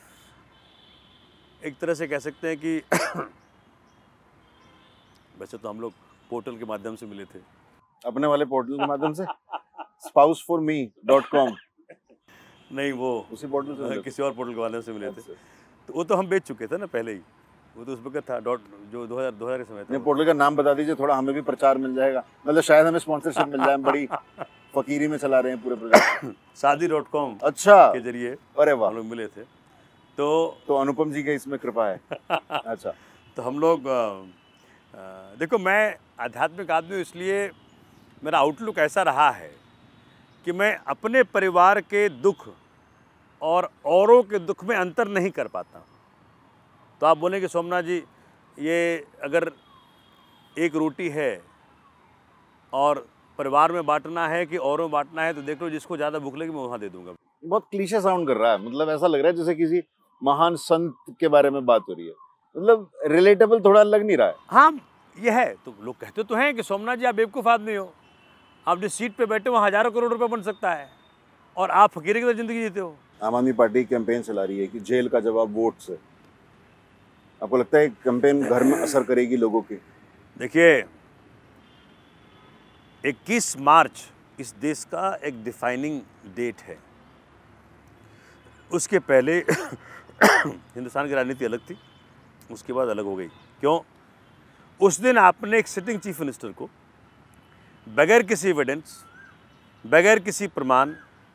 एक तरह से कह सकते हैं कि वैसे तो हम लोग पोर्टल के माध्यम से मिले थे। अपने वाले पोर्टल के माध्यम से? Spouse for me dot com? नहीं, वो उसी पोर्टल से मिले? किसी और पोर्टल के माध्यम से मिले थे। तो वो तो हम बेच चुके थे ना पहले ही, वो तो उस वक्त था डॉट जो दो हज़ार दो हज़ार के समय था। पोर्टल का नाम बता दीजिए, थोड़ा हमें भी प्रचार मिल जाएगा, मतलब शायद हमें स्पॉन्सरशिप मिल जाए। हम बड़ी फकीरी में चला रहे हैं पूरे प्रोजेक्ट। शादी डॉट कॉम अच्छा के जरिए अरे वाह, हम लोग मिले थे। तो तो अनुपम जी का इसमें कृपा है। अच्छा, तो हम लोग देखो, मैं आध्यात्मिक आदमी हूँ, इसलिए मेरा आउटलुक ऐसा रहा है कि मैं अपने परिवार के दुख और औरों के दुख में अंतर नहीं कर पाता। तो आप बोलें कि सोमनाथ जी, ये अगर एक रोटी है और परिवार में बांटना है कि औरों में बांटना है, तो देख लो जिसको ज़्यादा भूख लगी मैं वहाँ दे दूंगा। बहुत क्लीशे साउंड कर रहा है, मतलब ऐसा लग रहा है जैसे किसी महान संत के बारे में बात हो रही है, मतलब रिलेटेबल थोड़ा लग नहीं रहा है। हाँ, ये है। तो लोग कहते तो हैं कि सोमनाथ जी आप बेवकूफ़ आदमी हो, आप जिस सीट पे बैठे हो वहाँ हज़ारों करोड़ रुपए बन सकता है और आप फकीरी की तरह जिंदगी जीते हो। आम आदमी पार्टी कैंपेन चला रही है कि जेल का जवाब वोट से। आपको लगता है कैंपेन घर में असर करेगी लोगों की? देखिए, इक्कीस मार्च इस देश का एक डिफाइनिंग डेट है। उसके पहले हिंदुस्तान की राजनीति अलग थी, उसके बाद अलग हो गई। क्यों? उस दिन आपने एक सिटिंग चीफ मिनिस्टर को बगैर किसी एविडेंस, बगैर किसी प्रमाण,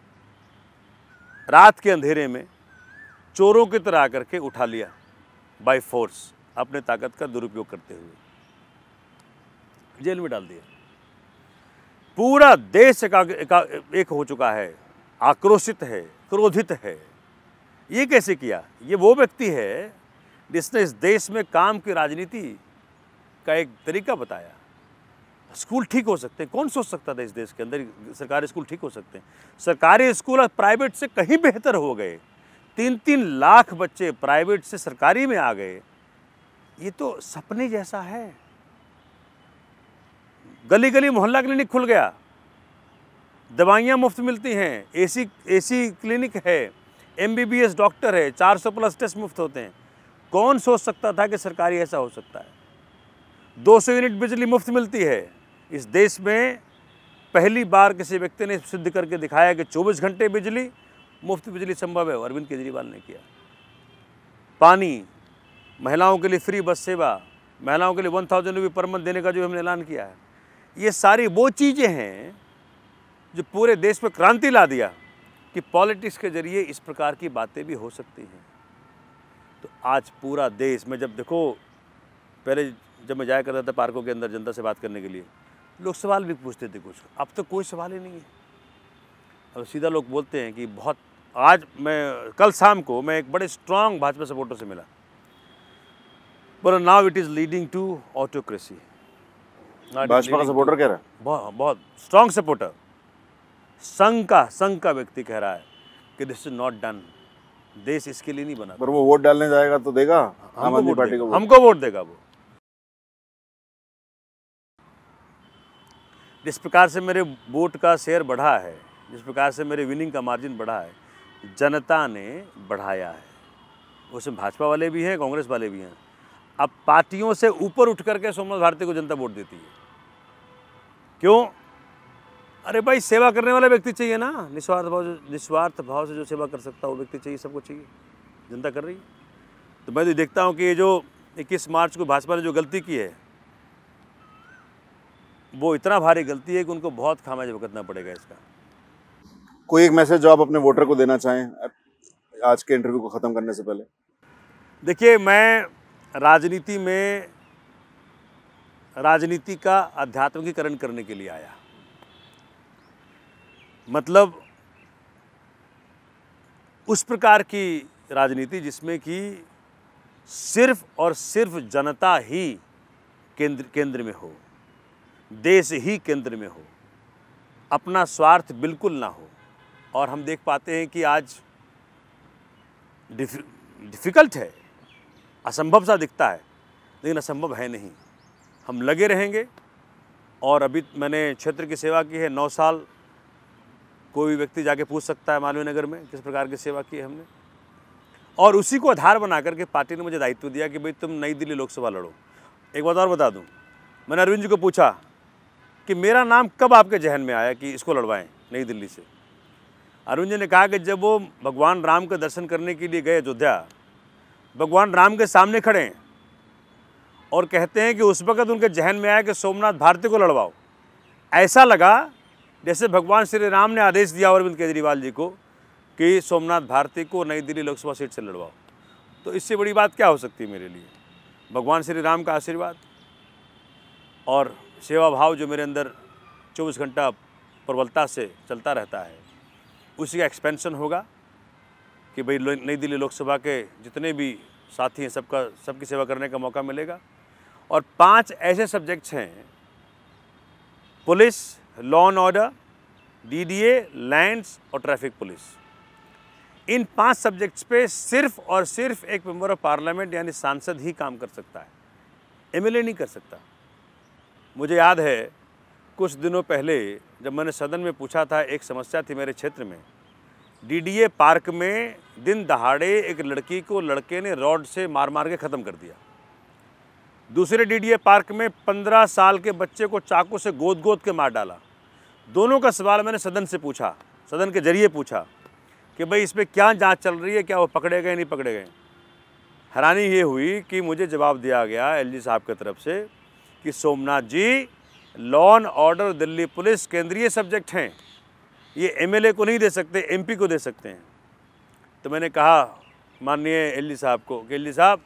रात के अंधेरे में चोरों की तरह आकर के उठा लिया बाय फोर्स, अपने ताकत का दुरुपयोग करते हुए जेल में डाल दिया। पूरा देश एका, एका, एक हो चुका है, आक्रोशित है, क्रोधित है। ये कैसे किया? ये वो व्यक्ति है जिसने इस देश में काम की राजनीति का एक तरीका बताया। स्कूल ठीक हो सकते हैं, कौन सोच सकता था इस देश के अंदर सरकारी स्कूल ठीक हो सकते हैं? सरकारी स्कूल प्राइवेट से कहीं बेहतर हो गए। तीन तीन लाख बच्चे प्राइवेट से सरकारी में आ गए। ये तो सपने जैसा है। गली गली मोहल्ला क्लिनिक खुल गया, दवाइयाँ मुफ्त मिलती हैं, एसी एसी क्लिनिक है, एमबीबीएस डॉक्टर है, चार सौ प्लस टेस्ट मुफ्त होते हैं। कौन सोच सकता था कि सरकारी ऐसा हो सकता है? दो सौ यूनिट बिजली मुफ्त मिलती है। इस देश में पहली बार किसी व्यक्ति ने सिद्ध करके दिखाया कि चौबीस घंटे बिजली, मुफ्त बिजली संभव है, अरविंद केजरीवाल ने किया। पानी, महिलाओं के लिए फ्री बस सेवा, महिलाओं के लिए वन थाउजेंड रुपये पर मंथ देने का जो हमने ऐलान किया है, ये सारी वो चीज़ें हैं जो पूरे देश में क्रांति ला दिया कि पॉलिटिक्स के जरिए इस प्रकार की बातें भी हो सकती हैं। तो आज पूरा देश में, जब देखो, पहले जब मैं जाया करता था पार्कों के अंदर जनता से बात करने के लिए, लोग सवाल भी पूछते थे कुछ, अब तो कोई सवाल ही नहीं है। अब सीधा लोग बोलते हैं कि बहुत। आज मैं कल शाम को मैं एक बड़े स्ट्रांग भाजपा सपोर्टर से मिला, पर now it is leading to autocracy. Bhajpa का सपोर्टर कह रहा है? बहुत बहुत स्ट्रांग सपोर्टर, संघ का संघ का व्यक्ति कह रहा है कि दिस इज नॉट डन। देश इसके लिए नहीं बना। पर वो वोट डालने जाएगा तो देगा आम आदमी पार्टी को? हमको वोट देगा वो। जिस प्रकार से मेरे वोट का शेयर बढ़ा है, जिस प्रकार से मेरे विनिंग का मार्जिन बढ़ा है, जनता ने बढ़ाया है। उसमें भाजपा वाले भी हैं, कांग्रेस वाले भी हैं। अब पार्टियों से ऊपर उठ करके सोमनाथ भारती को जनता वोट देती है। क्यों? अरे भाई, सेवा करने वाला व्यक्ति चाहिए ना, निस्वार्थ भाव निस्वार्थ भाव से जो सेवा कर सकता है वो व्यक्ति चाहिए, सबको चाहिए। जनता कर रही है। तो मैं तो देखता हूँ कि ये जो इक्कीस मार्च को भाजपा ने जो गलती की है, वो इतना भारी गलती है कि उनको बहुत खामियाजा भुगतना पड़ेगा इसका। कोई एक मैसेज जो आप अपने वोटर को देना चाहें आज के इंटरव्यू को ख़त्म करने से पहले? देखिए, मैं राजनीति में राजनीति का आध्यात्मिकीकरण करने के लिए आया। मतलब उस प्रकार की राजनीति जिसमें कि सिर्फ और सिर्फ जनता ही केंद्र केंद्र में हो, देश ही केंद्र में हो, अपना स्वार्थ बिल्कुल ना हो। और हम देख पाते हैं कि आज डिफ़िकल्ट है, असंभव सा दिखता है, लेकिन असंभव है नहीं। हम लगे रहेंगे। और अभी मैंने क्षेत्र की सेवा की है, नौ साल। कोई व्यक्ति जाके पूछ सकता है मालवीय नगर में किस प्रकार की सेवा की है हमने। और उसी को आधार बना करके पार्टी ने मुझे दायित्व दिया कि भाई तुम नई दिल्ली लोकसभा लड़ो। एक बात और बता दूं, मैंने अरविंद जी को पूछा कि मेरा नाम कब आपके जहन में आया कि इसको लड़वाएं नई दिल्ली से। अरविंद जी ने कहा कि जब वो भगवान राम का दर्शन करने के लिए गए अयोध्या, भगवान राम के सामने खड़े हैं और कहते हैं कि उस वक़्त उनके जहन में आया कि सोमनाथ भारती को लड़वाओ। ऐसा लगा जैसे भगवान श्री राम ने आदेश दिया अरविंद केजरीवाल जी को कि सोमनाथ भारती को नई दिल्ली लोकसभा सीट से लड़वाओ। तो इससे बड़ी बात क्या हो सकती है मेरे लिए? भगवान श्री राम का आशीर्वाद और सेवा भाव जो मेरे अंदर चौबीस घंटा प्रबलता से चलता रहता है, उसी का एक्सपेंशन होगा कि भाई नई दिल्ली लोकसभा के जितने भी साथी हैं सबका सबकी सेवा करने का मौका मिलेगा। और पांच ऐसे सब्जेक्ट्स हैं, police, law and order, DDA, lands और ट्रैफिक पुलिस। इन पांच सब्जेक्ट्स पे सिर्फ और सिर्फ एक मेंबर ऑफ पार्लियामेंट यानी सांसद ही काम कर सकता है, एमएलए नहीं कर सकता। मुझे याद है कुछ दिनों पहले जब मैंने सदन में पूछा था, एक समस्या थी मेरे क्षेत्र में, डीडीए पार्क में दिन दहाड़े एक लड़की को लड़के ने रॉड से मार मार के ख़त्म कर दिया। दूसरे डीडीए पार्क में पंद्रह साल के बच्चे को चाकू से गोद गोद के मार डाला। दोनों का सवाल मैंने सदन से पूछा, सदन के जरिए पूछा कि भाई इस पर क्या जांच चल रही है, क्या वो पकड़े गए नहीं पकड़े गए। हैरानी ये हुई कि मुझे जवाब दिया गया एलजी साहब की तरफ से कि Somnath ji, law and order Delhi police केंद्रीय सब्जेक्ट हैं, ये एमएलए को नहीं दे सकते, एमपी को दे सकते हैं। तो मैंने कहा माननीय एलजी साहब को कि एलजी साहब,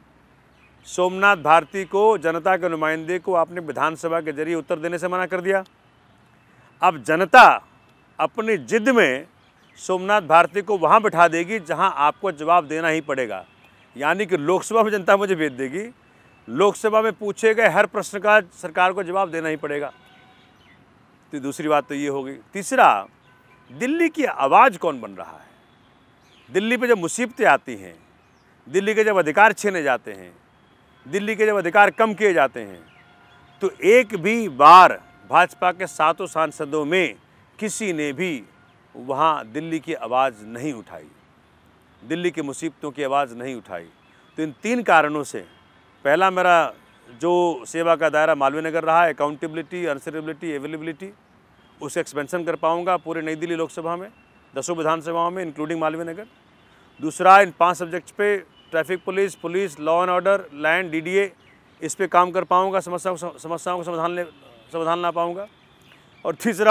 सोमनाथ भारती को, जनता के नुमाइंदे को आपने विधानसभा के जरिए उत्तर देने से मना कर दिया। अब जनता अपनी जिद में सोमनाथ भारती को वहाँ बिठा देगी जहाँ आपको जवाब देना ही पड़ेगा, यानी कि लोकसभा में जनता मुझे भेज देगी, लोकसभा में पूछे गए हर प्रश्न का सरकार को जवाब देना ही पड़ेगा। तो दूसरी बात तो ये होगी। तीसरा, दिल्ली की आवाज़ कौन बन रहा है? दिल्ली पे जब मुसीबतें आती हैं, दिल्ली के जब अधिकार छीने जाते हैं, दिल्ली के जब अधिकार कम किए जाते हैं, तो एक भी बार भाजपा के सातों सांसदों में किसी ने भी वहाँ दिल्ली की आवाज़ नहीं उठाई, दिल्ली की मुसीबतों की आवाज़ नहीं उठाई। तो इन तीन कारणों से, पहला मेरा जो सेवा का दायरा मालवीय नगर रहा है, अकाउंटेबिलिटी, आंसरेबिलिटी, अवेलेबिलिटी, उसे एक्सपेंशन कर पाऊँगा पूरे नई दिल्ली लोकसभा में, दसों विधानसभाओं में इंक्लूडिंग मालवीय नगर। दूसरा, इन पांच सब्जेक्ट्स पे traffic police, police, law and order, land, DDA, इस पे काम कर पाऊँगा, समस्याओं समस्याओं को समाधान ले समाधान ला पाऊँगा। और तीसरा,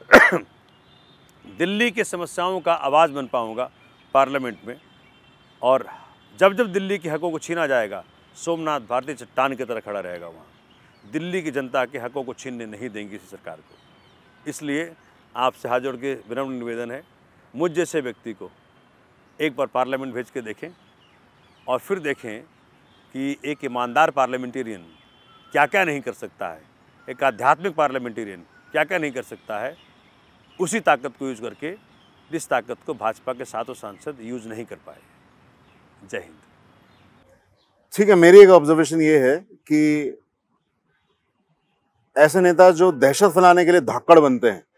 दिल्ली के समस्याओं का आवाज़ बन पाऊँगा पार्लियामेंट में। और जब जब दिल्ली के हकों को छीना जाएगा, सोमनाथ भारती चट्टान की तरह खड़ा रहेगा वहाँ। दिल्ली की जनता के हकों को छीनने नहीं देंगी इस सरकार को। इसलिए आपसे हाथ जोड़ के विनम्र निवेदन है, मुझ जैसे व्यक्ति को एक बार पार्लियामेंट भेज के देखें और फिर देखें कि एक ईमानदार पार्लियामेंटेरियन क्या क्या नहीं कर सकता है, एक आध्यात्मिक पार्लियामेंटेरियन क्या क्या नहीं कर सकता है। उसी ताकत को यूज़ करके जिस ताकत को भाजपा के सातों सांसद यूज़ नहीं कर पाए। जय हिंद। ठीक है, मेरी एक ऑब्जर्वेशन ये है कि ऐसे नेता जो दहशत फैलाने के लिए धाकड़ बनते हैं,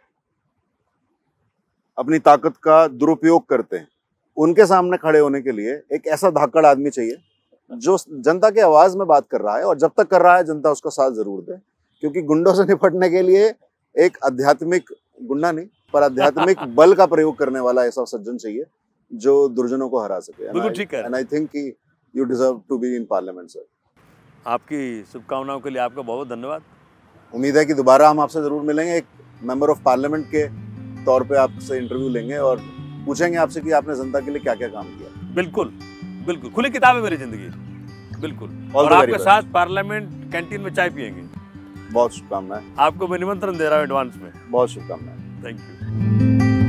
अपनी ताकत का दुरुपयोग करते हैं, उनके सामने खड़े होने के लिए एक ऐसा धाकड़ आदमी चाहिए जो जनता की आवाज में बात कर रहा है, और जब तक कर रहा है जनता उसका साथ जरूर दे। क्योंकि गुंडों से निपटने के लिए एक आध्यात्मिक, गुंडा नहीं पर आध्यात्मिक बल का प्रयोग करने वाला ऐसा सज्जन चाहिए जो दुर्जनों को हरा सके। बिल्कुल ठीक है। एंड आई थिंक कि you deserve to be in parliament sir. आपकी शुभकामनाओं के लिए आपका बहुत धन्यवाद। उम्मीद है कि दोबारा हम आपसे जरूर मिलेंगे, एक मेंबर ऑफ पार्लियामेंट के तौर पे आपसे इंटरव्यू लेंगे और पूछेंगे आपसे कि आपने जनता के लिए क्या क्या काम किया। बिल्कुल बिल्कुल, खुली किताब है मेरी जिंदगी, बिल्कुल। और आपके साथ पार्लियामेंट कैंटीन में चाय पियेंगे। बहुत शुभकामनाएं। आपको मैं निमंत्रण दे रहा हूँ एडवांस में। बहुत शुभकामनाएं। Thank you.